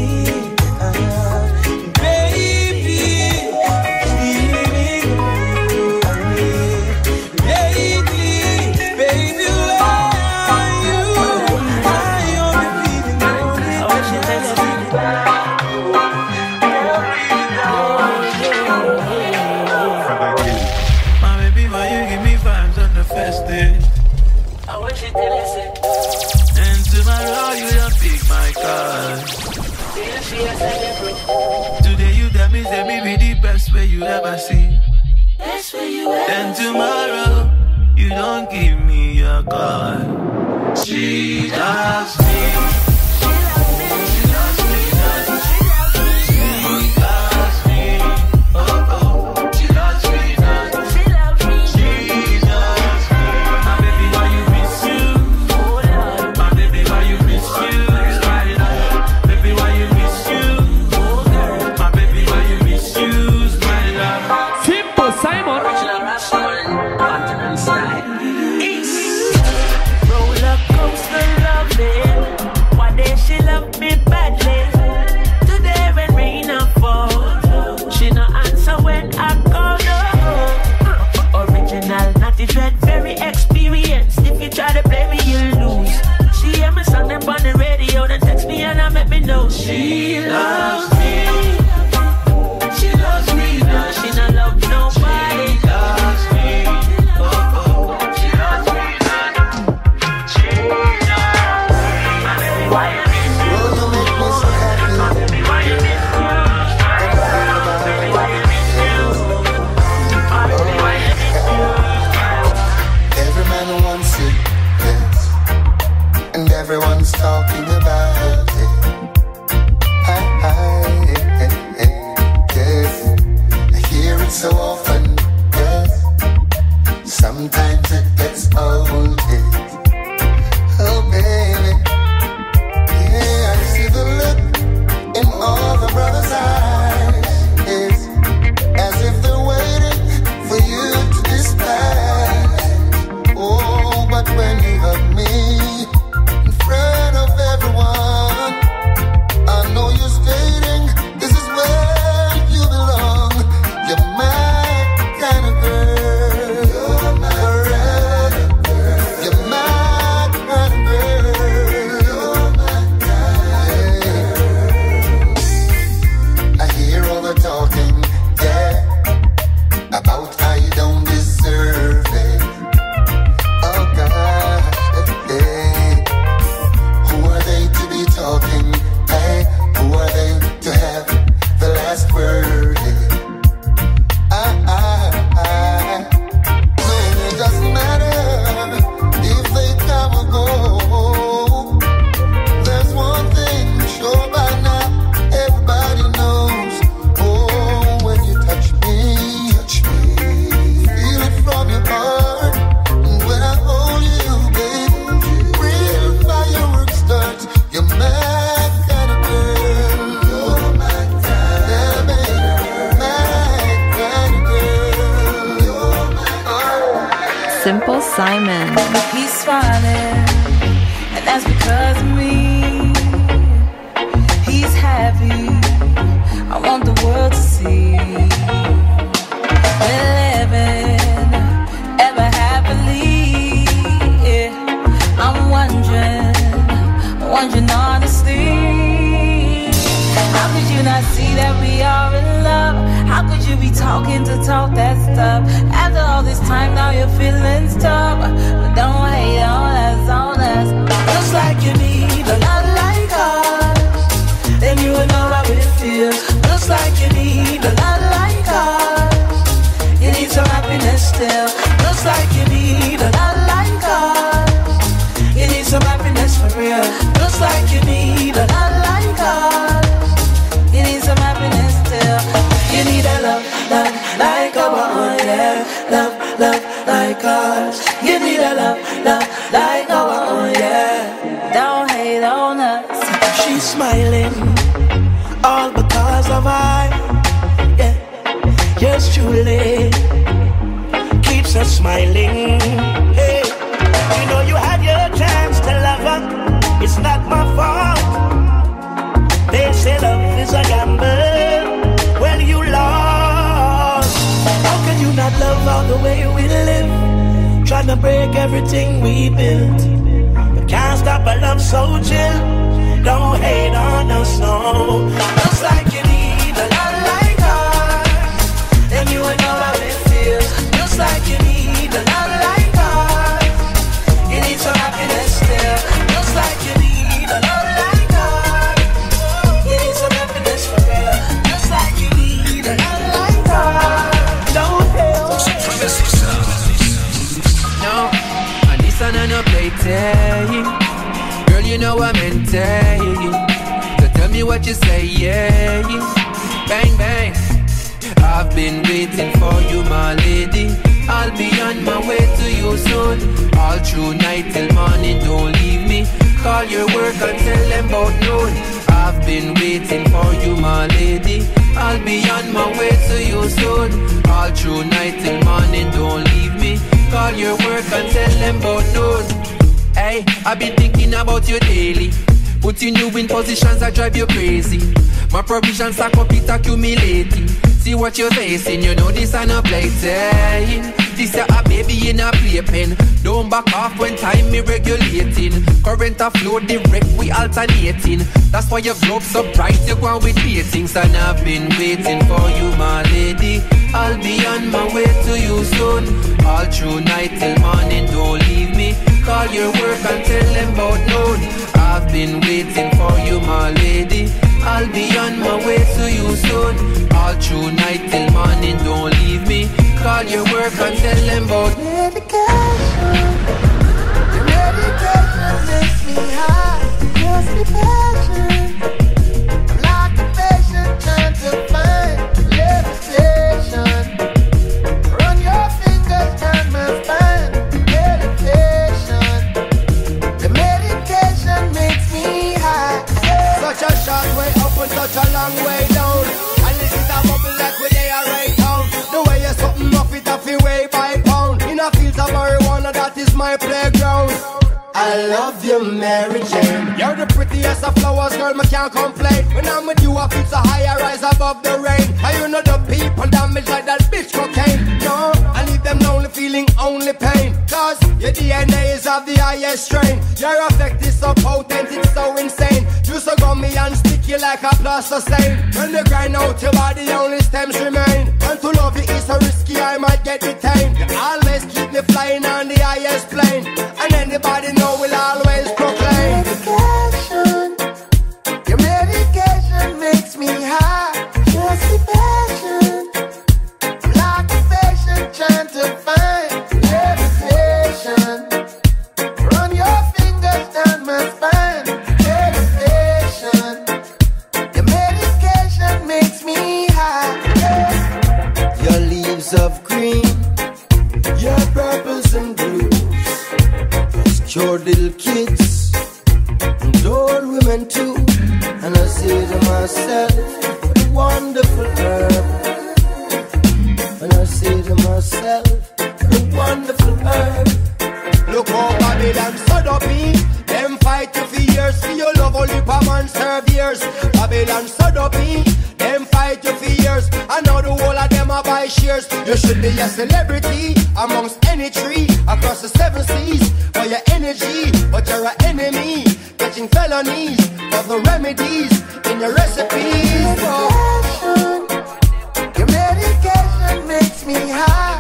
Baby, I'm dreaming of you and me. Lately, baby, where are you? I hope you're feeling lonely. I want you to sleep back. My baby, why you give me vibes on the first day? I want you to listen. And tomorrow you don't pick my card. Today you tell me say me be the best way you ever see. Then tomorrow you don't give me your card. She loves me. She loves me. She loves me. She loves me. Oh oh. She loves me. She loves me. She loves me. My baby, why you miss you? My baby, why you miss you? Baby, why you miss you? My baby, why you miss you? Simple Simon. Roller coaster loving. One day she loved me badly. Today when rain and fall, she no answer when I call her. Original, not the dread, very experienced. If you try to play me, you'll lose. She hear me song them on the radio, then text me and I make me know she loves me. She loves me now. She not love nobody. She loves me. Oh oh. She loves me now. She loves me. My baby, why you miss you? Oh, you make me so happy. My baby, why you miss you? Baby, why you miss you? My baby, why you miss you? Every man wants it, yes, and everyone's talking about it. Yes, I hear it so often, yes. Sometimes it gets old, yes. Oh baby, yeah, I see the look in all the brothers' eyes, yes, as if they're waiting for you to dispatch. Oh, but when you hug me in front of everyone, I know you're stating this is where you belong. You're my kind of girl. You're my kind of girl. You're my kind of girl. You're my kind of girl. I hear all the talking, yeah, about how you don't deserve it. Oh gosh, hey. Who are they to be talking? Hey, who are they to have the last word? No, it doesn't matter if they come or go. There's one thing sure by now, everybody knows. Oh, when you touch me, feel it from your heart. And when I hold you, baby, real fireworks start. You're my kind of girl. You're my kind of girl. My kind of girl. You're my Simple Simon. He's smiling, and that's because of me. He's happy, I want the world to see. We're living ever happily, yeah. wondering honestly, how could you not see that we are in love? How could you be talking to talk that stuff? After all this time, now your feelings tough. But don't hate on us, on us. Looks like you need a lot like us, then you would know how it feels. Looks like you need a lot like us, you need some happiness still. Looks like you need a lot like us, you need some happiness for real. Looks like you need a lot like us, you need some happiness still. You need a love, love like our own, yeah. Love, love like us. You need a love, love like our own, yeah. Don't hate on us. She's smiling, all because of I, yeah. Yes, truly, keeps us smiling. Hey, you know you had your chance to love her. It's not my fault. They say love is a gamble. Well, you lost. How can you not love all the way we live? Trying to break everything we built. But can't stop a love so chill. Don't hate on us, no. Looks like you need a lot like us, then you would know how it feels. Looks like you need a lot like us, you need some happiness still. Looks like you need a lot like us, you need some happiness for real. Looks like you need a lot like us. Don't hate on us. No, and this another play. Girl, you know I'm into it. So tell me what you say, yeah. Bang, bang. I've been waiting for you, my lady. I'll be on my way to you soon. All through night till morning, don't leave me. Call your work and tell them about noon. I've been waiting for you, my lady. I'll be on my way to you soon. All through night till morning, don't leave me. Call your work and tell them about noon. Hey, I've been thinking about you daily. Putting you in positions that drive you crazy. My provisions stack up, it accumulating. See what you're facing, you know this ain't a plaything. This a baby in a playpen. Don't back off when time me regulating. Current a flow direct, we alternating. That's why your globe so bright, you go on with datings. And I've been waiting for you, my lady. I'll be on my way to you soon. All through night till morning, don't leave me. Call your work and tell them about noon. I've been waiting for you, my lady. I'll be on my way to you soon. All through night till morning, don't leave me. Call your work and tell them about medication. Your medication makes me high. Just be patient. I'm like a patient trying to find levitation. Run your fingers down my spine. Meditation. The medication makes me high. Such a short way up and such a long way down. And this is a bubble like we they are right down. The way you're something off it off your way by pound. In a field of marijuana, that is my playground. I love you, Mary Jane. You're the prettiest of flowers, girl, me can't complain. When I'm with you, I feel so high, I rise above the rain. And you know the people damage like that bitch cocaine. No, I leave them lonely, feeling only pain. Cause your DNA is of the highest strain. Your effect is so potent, it's so insane. You so gummy and sticky like a plaster stain. When you grind out your body, only stems remain. And to love you is so risky, I might get detained. You always keep me flying on the highest plane. And anybody know will always proclaim medication. Your medication makes me high. Just be patient. I'm like a patient trying to find levitation. Run your fingers down my spine. Meditation. Your medication makes me high. Your leaves of green, your purples and blues. Cure little kids and old women too. And I say to myself, what a wonderful herb. And I say to myself, what a wonderful herb. Look how Babylon stood up me. Them fight you for years. For your love only per man serve years. Babylon stood up me. Them fight you for years. I know the whole of them are buy shares. You should be a celebrity amongst any tree across the 7 seas. For your energy, but you're an enemy. Get committing felonies for the remedies in your recipes. Your medication makes me high.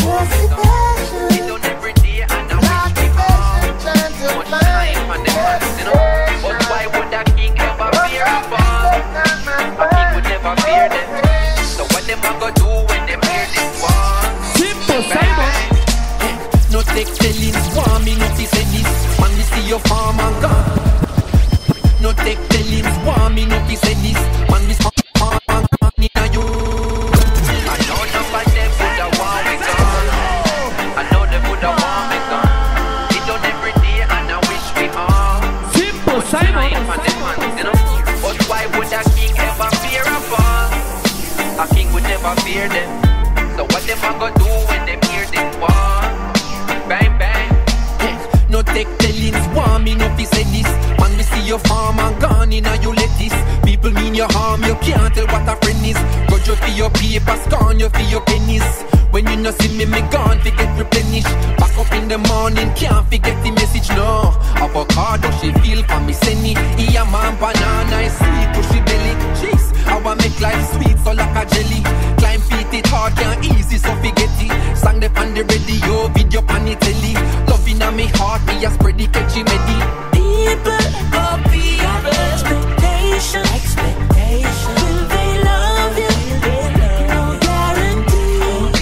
Why would a king ever fear a fall? A king would never fear them. So what them a go do when them hear this war? Simple Simon. No take tellings, want me no fi say this. Man, we see your farm and gone. No take tellings, want me no fi say this. Man, we farm and gone inna you. I know none of them woulda want me gone. I know them woulda want me gone. We done every day and I wish we all. Simple Simon. But why would a king ever fear a fall? A king would never fear them. So what them a go do when them hear this war? Bang bang. No take tellings, want me no fi say this. Man, we see your farm and gone inna you lettuce. People mean your harm, you can't tell what a friend is. Got you for your paper, scorn you for your pennies. When you no see me gone, fi get replenished. Back up in the morning, can't forget the message, no. Avocado, she feel for me, send it. Yeah, man, banana is sweet, pushy belly. Jeez, how I make life sweet, so like a jelly. Climb feet, it hard, can't easy, so forget it. Sang the on the radio, video pan the telly. Love inna me heart, me a spread the catchy medi. People go beyond expectation. Will they love you? No guarantee.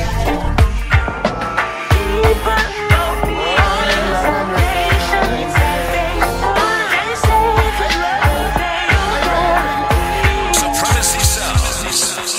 People go beyond expectation. Supremacy Sounds.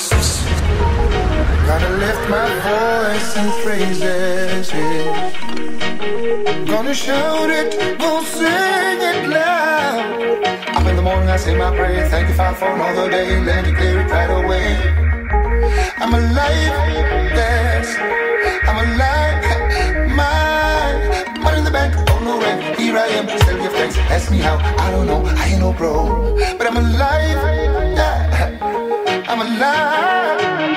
Gotta lift my voice and praises it. Gonna shout it, gonna sing it loud. Up in the morning I say my prayer. Thank you, Father, for another day. Let it clear it right away. I'm alive, yes. I'm alive. My money in the bank, oh no rent. Here I am, still give thanks. Ask me how, I don't know, I ain't no pro. But I'm alive, yeah. I'm alive.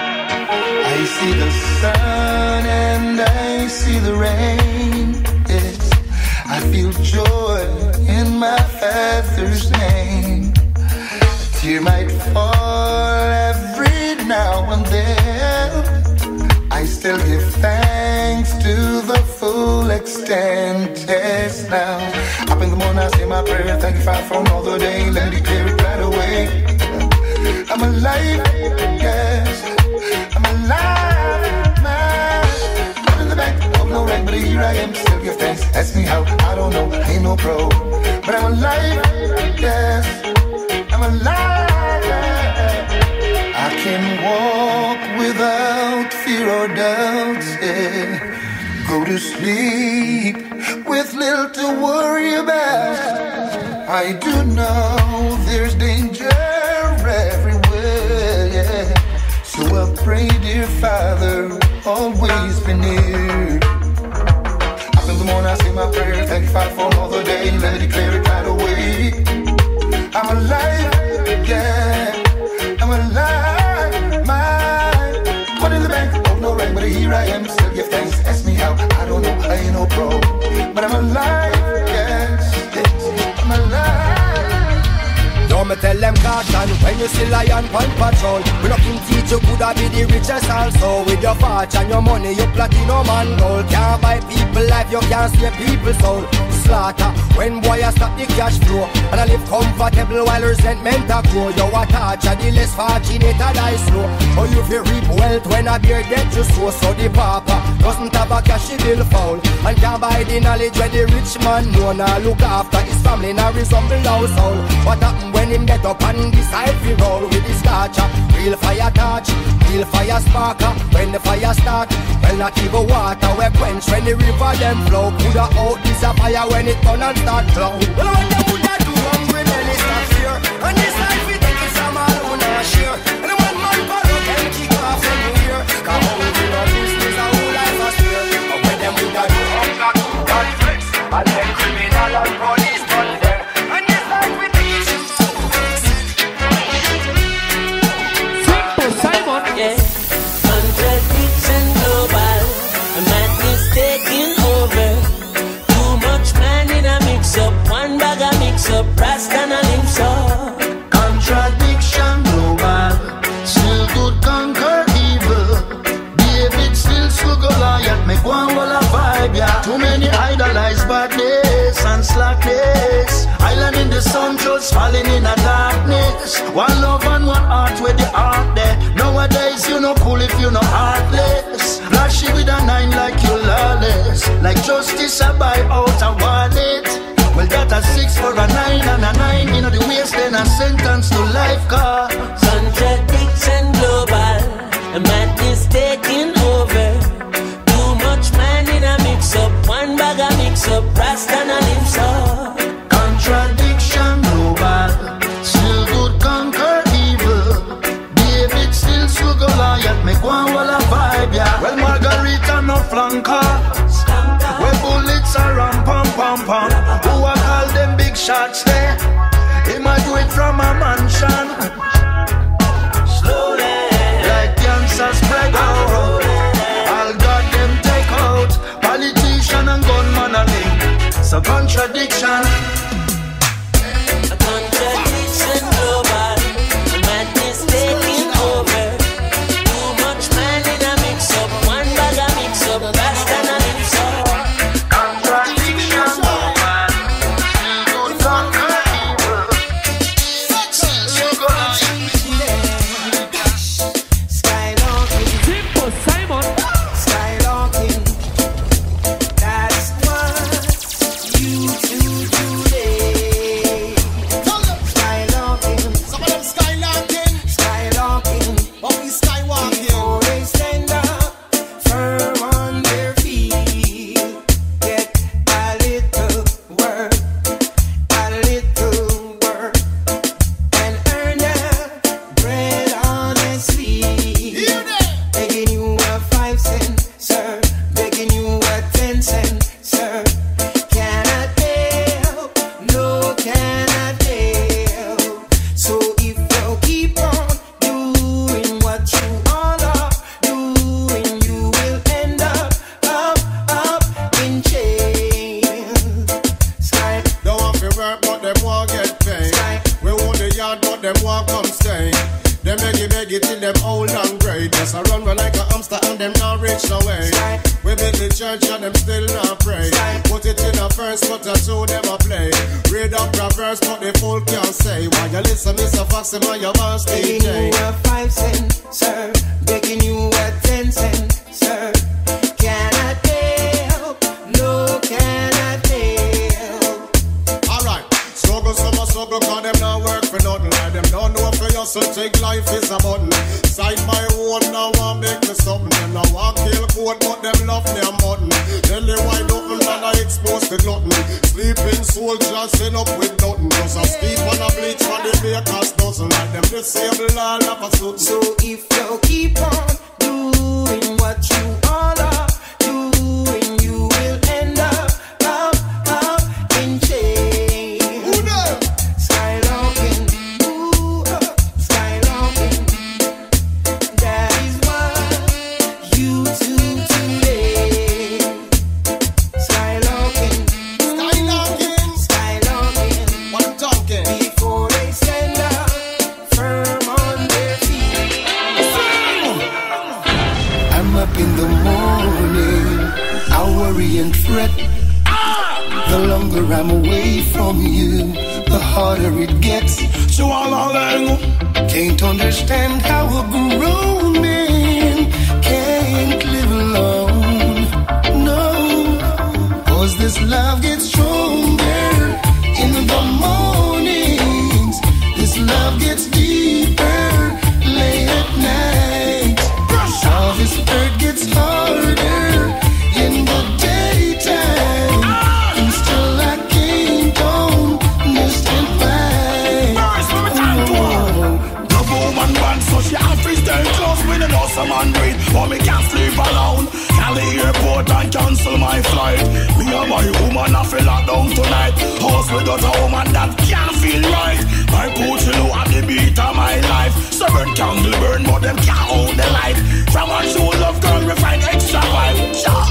I see the sun and I see the rain. Yes, I feel joy in my Father's name. A tear might fall every now and then. I still give thanks to the full extent. Yes, now up in the morning I say my prayer. Thank you, Father, for another day. Let it clear it right away. I'm alive, yes. I'm alive, man. Not in the bank, of no rank, but here I am, still give thanks. Ask me how, I don't know, I ain't no pro. But I'm alive, yes. I'm alive. I can walk without fear or doubt, yeah. Go to sleep with little to worry about. I do know there's danger everywhere, yeah. So I pray, dear Father, always be near. Up in the morning I say my prayer. Thank you, Father, for another day. Let it clear it right away. I'm alive, yeah. I'm alive, my money in the bank, oh no rank, but here I am, still give thanks. Ask me how, I don't know, I ain't no pro. But I'm alive, yes, yes, I'm alive. Now me tell them caution, when you see lion on patrol, we nothing teach you coulda be the richest also. With your fortune, your money, your platinum and gold. Can't buy people life, you can't save people's soul. Slaughter, when boy I stop the cash flow, and I live comfortable while resentment a grow. You a torture, the less fortunate a die slow. Oh, you feel reap wealth when a beer get you sow. So the papa doesn't have a cash, he will foul. And can't buy the knowledge where the rich man know. Now look after his family, now resemble household. What happened when him get up and decide to roll with his scotcher? Real fire touch, real fire sparker. When the fire start, well not even water we quench when the river them flow. Coulda out this a fire when it turn and start flow. Well what they woulda do hungry belly stop fear. And this life we take it from all who not share. And the one man follow can kick off anywhere. Cause hungry no business a whole life a steer. But when them woulda do hunger to conflicts, and then criminal and police done there. And this life we take it Simple Simon, yeah. Contradiction global, madness taking over. Too much man in a mix up, one bag of mix legalize badness and slackness. Island in the sun, just falling in a darkness. One love and one heart where the heart there. Nowadays you no cool if you no heartless. Flashy with a 9 like you lawless. Like justice I buy out a wallet. Well that a 6 for a 9 and a 9 in the waist, then a sentence to life cause contradiction global, madness taking over. Too much man in a mix up, one bag a mix up, Rasta and a lips up. Contradiction global, still good conquer evil. David still struggle yet make one wall a vibe, yeah. Well Margarita no flankers, where bullets are ram pam pam pam. Who I call them big shots there? He might do it from a mansion. Slowly, like cancer spread out. All got them take out. Politician and gunman a link. So contradiction. A contradiction global, madness taking over. Too much man in a mix up, one bag a mix up, Rasta and a lips up. Contradiction global, still good conquer evil. Simple Simon. Skylarking, that's what you do today. Skylarking, some of them skylarking, but we skywalking. Before they stand up, firm on their feet, get a little work, and earn their bread honestly. Begging you a 5 cent, sir. Begging you a 10 cent, sir. Cannot help, no cannot help. So if you keep on doing what you all are doing, you will end up in jail. Sky, Don't want to work, but them won't get paid. We own the yard, but them won't come stay. They beg it till them old and grey. Just a run like a hamster and them not reach no way. We build the church and them still not pray. Put it in a verse, but a two them a play. Read up a verse, but the fool can't say. Why you listen, Mr. Foxy, man, your boss begging DJ. you a 5 cent, sir. Begging you a 10 cent, sir. Cannot help, no cannot help. Alright, struggle, struggle, cause them not work for nothing. Like them don't know for you, so think life is a button. Side my own, now want make me something. Them now want kill code, but them love me a mutton. Tell you wide open and I expose the glutton. Sleeping soldiers sit up with nothing. Just a steep on a bleach for the bakers dozen. Like them disabled all of a sudden. So if you keep on doing what you all are doing, you will end up in jail. Skylarking, skylarking, that is what you do today. Skylarking, skylarking, one talking. Before they stand up firm on their feet. I'm up in the morning, I worry and fret. The longer I'm away from you, the harder it gets. So all along, can't understand how a grown man can't live alone. No, cause this love gets stronger in the mornings. This love gets deeper late at night. All this hurt gets harder in the daytime. And still I can't understand why. The woman band, so she have to stay close with an awesome man breathe. But me can't sleep alone. Call the airport and cancel my flight. Me and my woman I feel locked down tonight. House without a woman that can't feel right. My coach you at the beat of my life. Seven candle burn but them can't hold the light. From our true love girl we find extra vibe.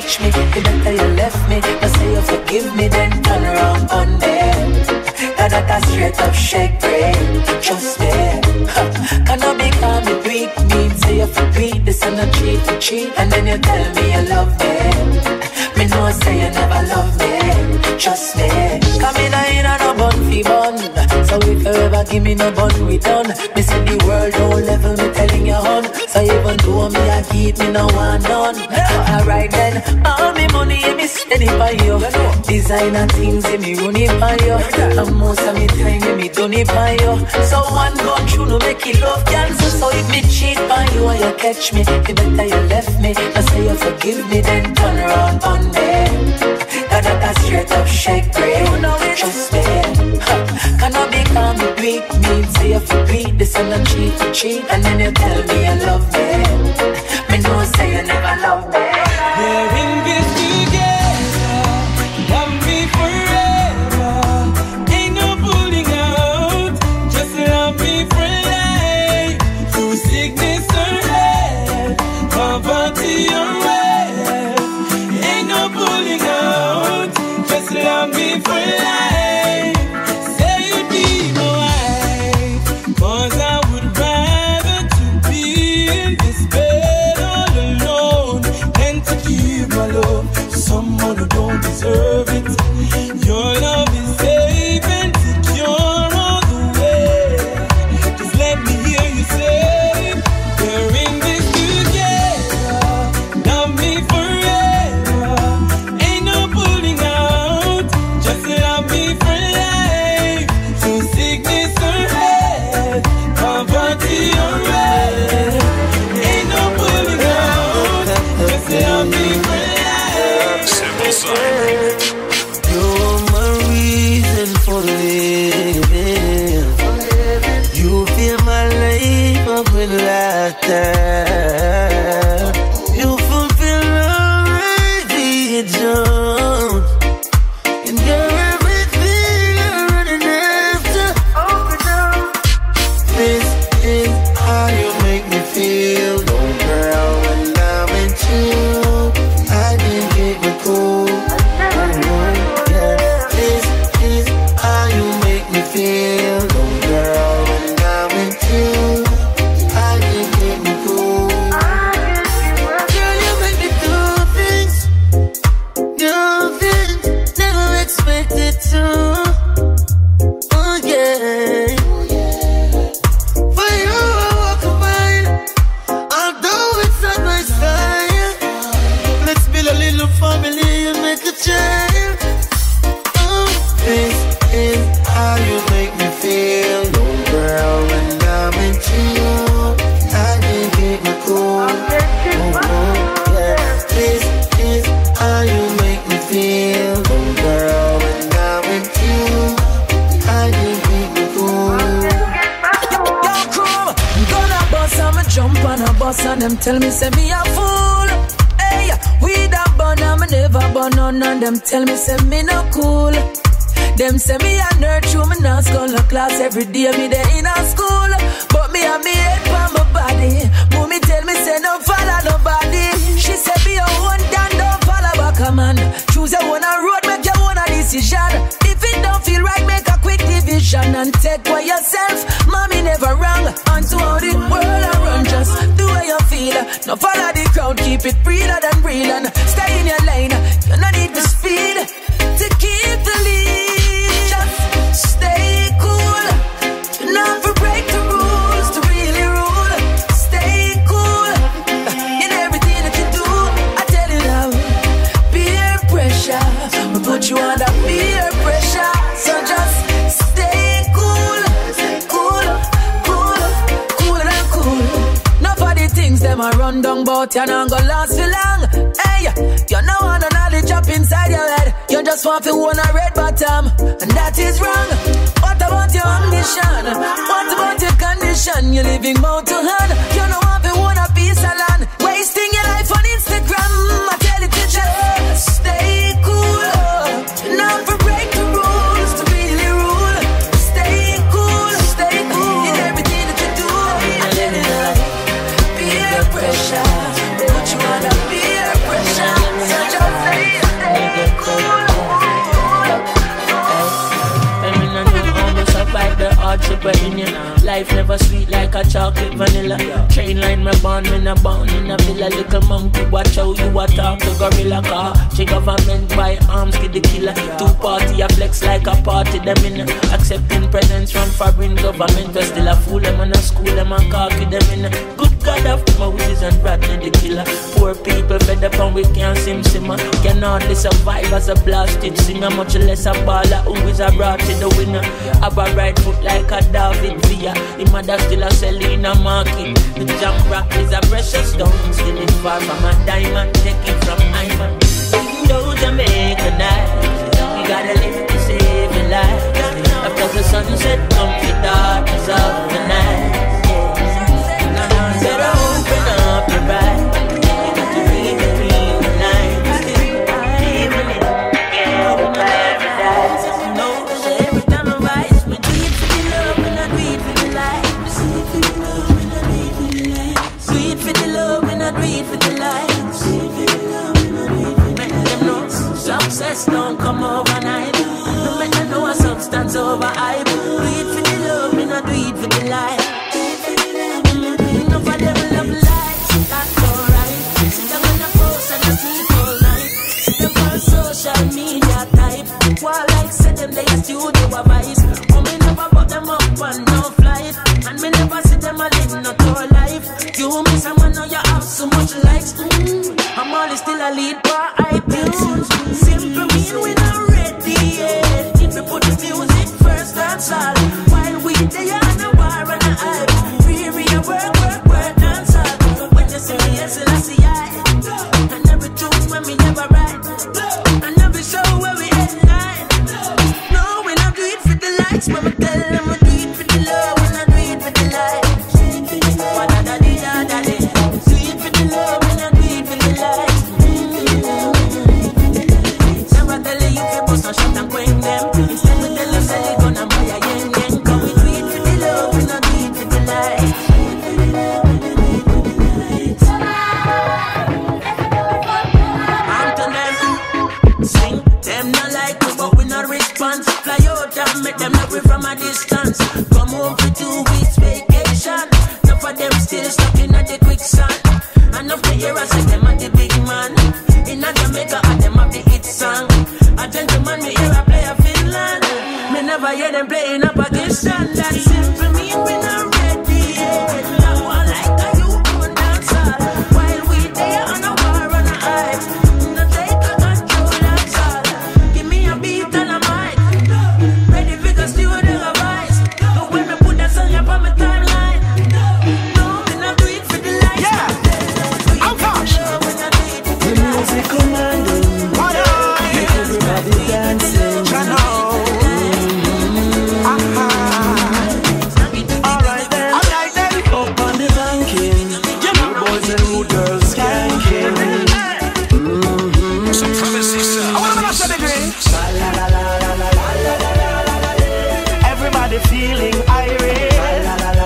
catch me, you better you left me. I say you forgive me, then turn around on me. That straight up shake brain, trust me. Can I become a weak mean? Say you for greed, this and a cheat, and then you tell me you love me. Me know say you never love me, trust me. Come in a no bun fi bun, so if you ever give me no bun, we done. Me say the world don't level, me telling you hon. So even though me a keep me no one none. Alright then, all me money me steady by you. Designer things me running by you, and most of me time me done it by you. So one gun through no make it love cancel. So if me cheat by you and you catch me, you better you left me. I say you forgive me, then turn around on me. That straight up shake brain, trust me. Can I become a weak mean? Say you for greed, this and a cheat, and then you tell me you love me. Me know say you never love me. We're in this together, love me forever. Ain't no pulling out, just love me for life. Through sickness or health, poverty or wealth. Ain't no pulling out, just love me for life. Say you'd be my wife, 'cause I would rather to be in this bed all alone than to give my love to someone who don't deserve it. Your love is safe and secure all the way. Just let me hear you say, we're in this together, love me forever. Ain't no pulling out, just love me for life. Through sickness or health, poverty or wealth. Ain't no pulling out, just love me for life. Simple Simon. You're my reason for living. You fill my life up with laughter. You fulfill my vision. And you're everything I'm running after. This is how you make me feel. Oh girl, when I'm with you, I can get me cool. Yeah, this is how you make me feel. Oh girl, when I'm with you, I can get me cool. Girl, you make me do things, never expected to. Oh yeah. For you I walk a mile, although it's not my style. Let's build a little family and make a child. Oh, this is how you make me feel. Oh girl, when I'm with you, I can get me cool. Oh, yeah. This is how you make me feel. Oh girl, when I'm with you, I can get me cool. Yo, crew, gonna bust and me jump on a bus and them tell me say me a fool. Hey, we da bun and me never bun none, and them tell me say me no cool. Them say me a nerd, through me not school class every day me there in a school. But me and me head for my body. Mommy tell me say no follow nobody. She say be a one down, don't follow back a man. Choose your own road, make your own decision. If it don't feel right, make a quick division and take for yourself. Mommy never wrong. On to how the world I run, just do what you feel. No follow the crowd, keep it realer than real and stay in your lane. You no need to speed to keep the lead. Just stay cool. Not for break the rules to really rule. Stay cool in everything that you do. I tell you now, peer pressure will put you under peer pressure. So just stay cool, cool, cool, cool and cool. Enough of the things them a run down, but you not gonna last for long. Hey, you know want no knowledge up inside your head. You just want to own a red bottom, and that is wrong. What about your ambition? What about your condition? You're living mouth to hand. You don't want to own a piece of land, wasting your life on Instagram. I tell you to just stay cool. Not for break the rules to really rule. Stay cool in everything that you do. I tell you now, peer pressure put you under peer pressure. So just super in you. Life never sweet like a chocolate vanilla. Chain line me born, me na born in a villa. Little monkey watch how you a talk to gorilla car. She government buy arms to the killer. Two party a flex like a party them in. Accepting presents from foreign government. But still a fool them and a school them and cocky them in. Good God of Moses and Bradley the killer. Poor people fed up and we can't simmer. Can hardly survive as a blasted singer. Much less a baller who is a brought to the winner. Have a right foot like a David Villa. The mother still a selling in a market. The jump rock is a precious stone. Still it's far from a diamond. Take it from Iman. Even though Jamaica night, you gotta live to save your life. After the sunset comes the darkness of the night. You better open up your eyes. You got to read between the lines. Even if you never die. You know, every time I rise, we do it for the love and I do it for the life. Do it for the love and I do it for the life. Make them know success don't come overnight. No make them know a substance over hype. Do it for the love and I do it for the life. Enough of them love life, that's alright. See them on the post and the sleep all night. See them on social media type. While like say them they a studio advice. Oh me never put them up on no flight. And me never see them a live no tour life. You miss someone now you have so much likes. I'm always still a lead by iTunes. Simple mean we not ready yet. If we put the music first, that's all. While we they on the war and the hype. Work, dance all. When you say yes, I see I. And every tune when we never write. And every show where we headline. No, we not do it for the likes, but we tell them we do it for the love. We not do it for the likes. Do it for the love, we not do it for the likes. Never tell you if you bust a shot and quench them. Instead we tell you say they gonna buy a yen. Come we do it for the love, we not do it for the likes. Sing, them not like us, but we not response. Fly out and make them love we from a distance. Come home for 2 weeks vacation. Enough of them still stuck in the quicksand. Enough to hear us say them are the big man. In a Jamaica, and them have the hit song. A gentleman, me hear a play a Finland. Me never hear them playing up Pakistan. That's simple mean we not ready yet. That one like a you on dance hall. While we there on a war on a hype. No take a control, that's all. Give me a beat and a mic. Ready for the studio advice. But when me put that song up on my timeline. No, we not do it for the lights. Yeah, I'm gosh. The music commanding. Make everybody dancing. Alright then. Up on the banking. Good boys and good girls skanking. Supremacy sounds. Everybody feeling irate.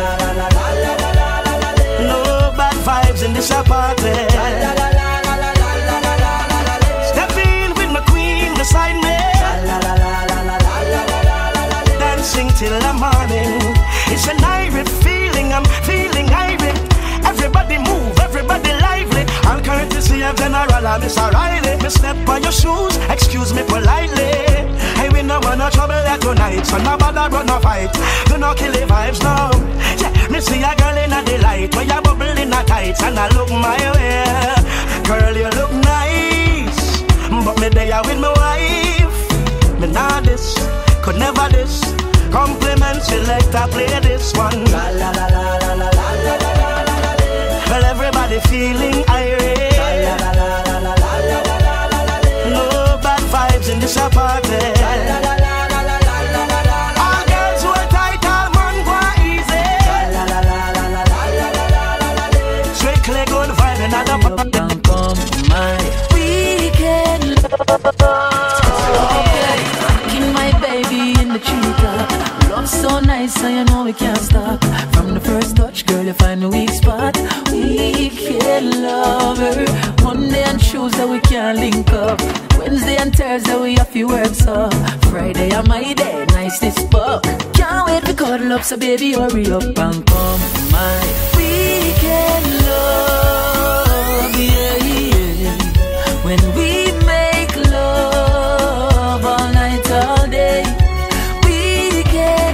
No bad vibes in this apartment. Step in with my queen beside me. Dancing till the morning. It's an irate feeling, I'm feeling irate. Everybody move, everybody lively. All courtesy of General and Miss O'Reilly. Me step on your shoes, excuse me politely. Hey, we no want no trouble here tonight, so no bother run no fight. Do not kill the vibes now. Yeah, me see a girl in a delight, where you bubble in a tights, and I look my way. Girl, you look nice, but me there with my wife. Me not this, could never this. Compliments, select, I play this one. La la la la la la la la la la. Well, everybody feeling irate. La la la la la la la la la. No bad vibes in this apartment. La la la la la la la la la. All girls who are tight, all man go easy. La la la la la la la la la. Strictly good vibe, another Don't come my weekend love. Rocking my baby in the tree top. Love so nice, so you know we can't stop. From the first touch, girl, you find the weak spot. Weekend lover. Monday and Tuesday we can't link up. Wednesday and Thursday we have to work so. Friday on my day, nice this book. Can't wait to cuddle pull up, so baby, hurry up and come. My weekend love, yeah, yeah. When we make love all night, all day. Weekend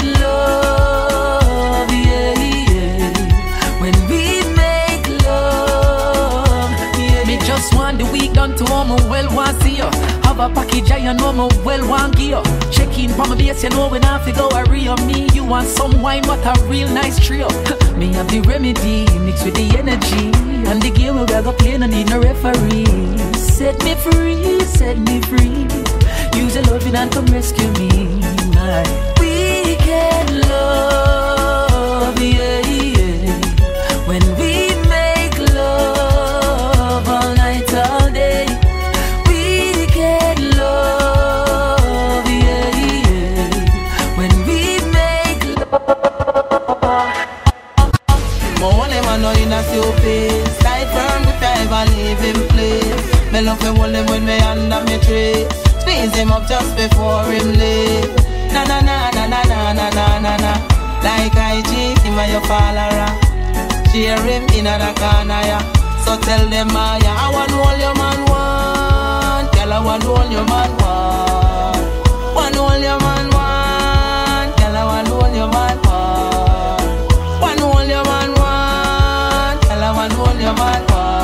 love, yeah, yeah. When we make love, yeah. Me just want the week done to all my well want see you. Have a package I know my well want give you. Check in for my base, you know when I fi go a real me. You want some wine, what a real nice trio. Me have the remedy, mixed with the energy. And the game we go play, no need no referee. Set me free, set me free. Use your loving and come rescue me. My weekend love, yeah, yeah. When we make love all night, all day. Weekend love, yeah, yeah. When we make love. My only man know in a stupid side firm if I ever leave him place. Me love him hold him when me under me tree. Squeeze him up just before him leave. Na na na na na na na na na na. Like I cheat him and you follower. Share him in a corner, yeah. So tell them I want all your man want. Girl, I want all your man want. Want all your man want. Girl, I want all your man want. Want all your man want. Girl, I want all your man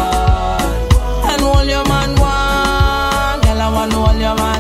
want. And all your man want. Girl, I want all your man.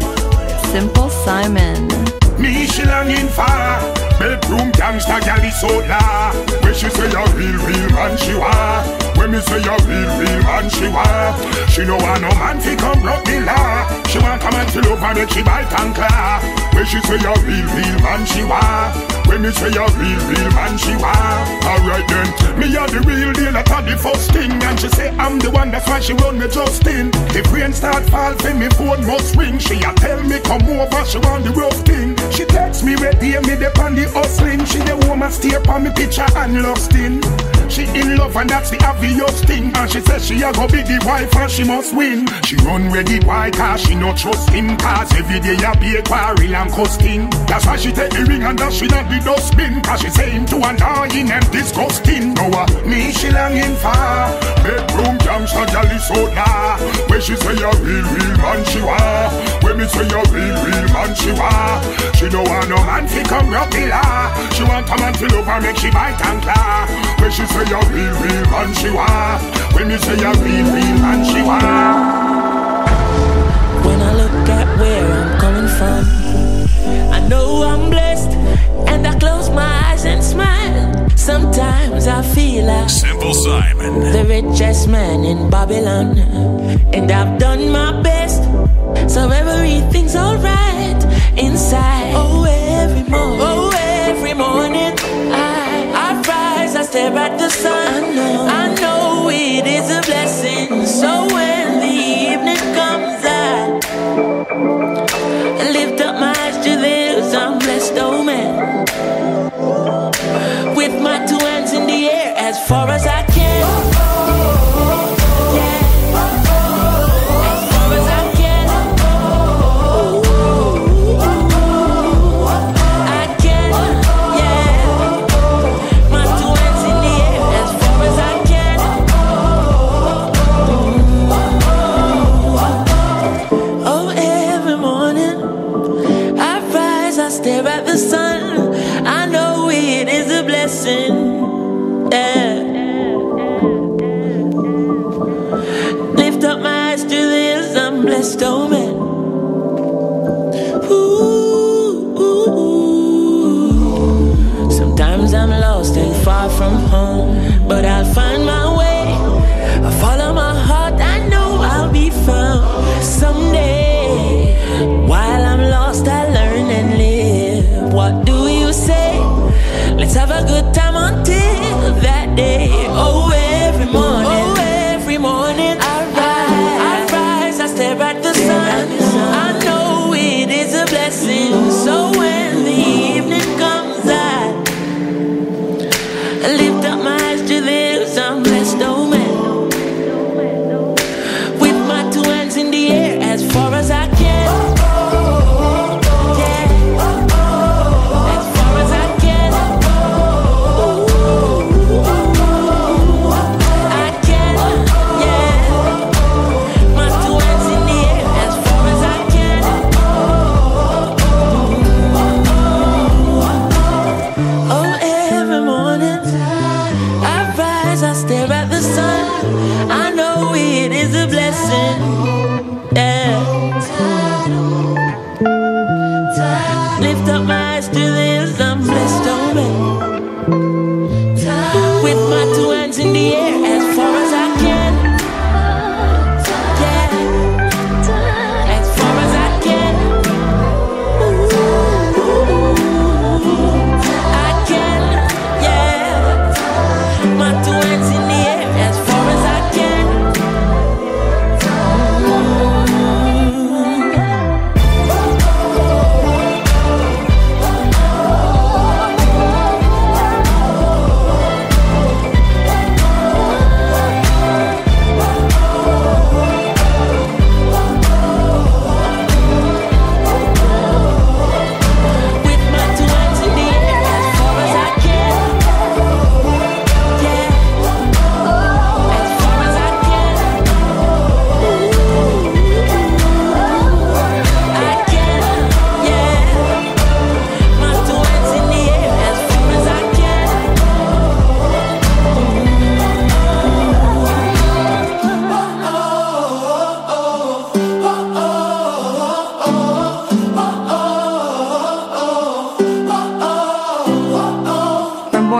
Simple Simon. Me she longing for bedroom gangsta gal is so la. When she say a real man she want. When me say a real man she want. She no want no man fi come broke the law. She want come and fill over make she bite and claw. When she say a real man she want. When me say a real man she want. Alright then, me a the real deal, I thought the first thing. And she say I'm the one, that's why she run me just in. If rain start fall, then me phone must ring. She a tell me come over, she want the rough thing. She text me where day me dep on the hustling. She the woman stay upon me picture and lost in. She in love and that's the obvious thing. And she says she a go be the wife and she must win. She run ready why cause she no trust him. Cause every day a be a quarrel and costing. That's why she take the ring and that she not the dustbin. Cause she say him too annoying and disgusting. Now me she longing for bedroom gangsta gal is so la. When she say a real man she want. When me say a real man she want. She don't want no man fi come rock the law. She want come and fill over make she bite and claw. When she say a real man she want. When me say a real man she want. When I look at where I'm coming from, I know I'm blessed, and I close my eyes and smile. Sometimes I feel like Simple Simon, the richest man in Babylon, and I've done my best, so everything's alright inside. Oh, every morning, I rise, I stare at the sun. I know it is a blessing. So when the evening comes, I lift up my eyes to the hills. I'm blessed, oh man. With my two hands in the air, as far as I can. Stare at the sun, I know it is a blessing. Yeah. Lift up my eyes to the hills, I'm blessed, oh man. Ooh. Sometimes I'm lost and far from home, but I'll find my way. I follow my heart, I know I'll be found someday. While I'm lost, I learn and live. What do you say? Let's have a good time until that day. Oh, every morning, I rise, I stare at the sun. I know it is a blessing. So when the evening comes, I lift up my eyes to the hills. I'm blessed, oh man. With my two hands in the air, as far as I can. As far as I can.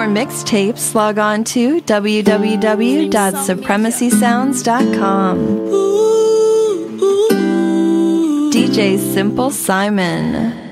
more mixtapes, log on to www.supremacysounds.com. DJ Simple Simon.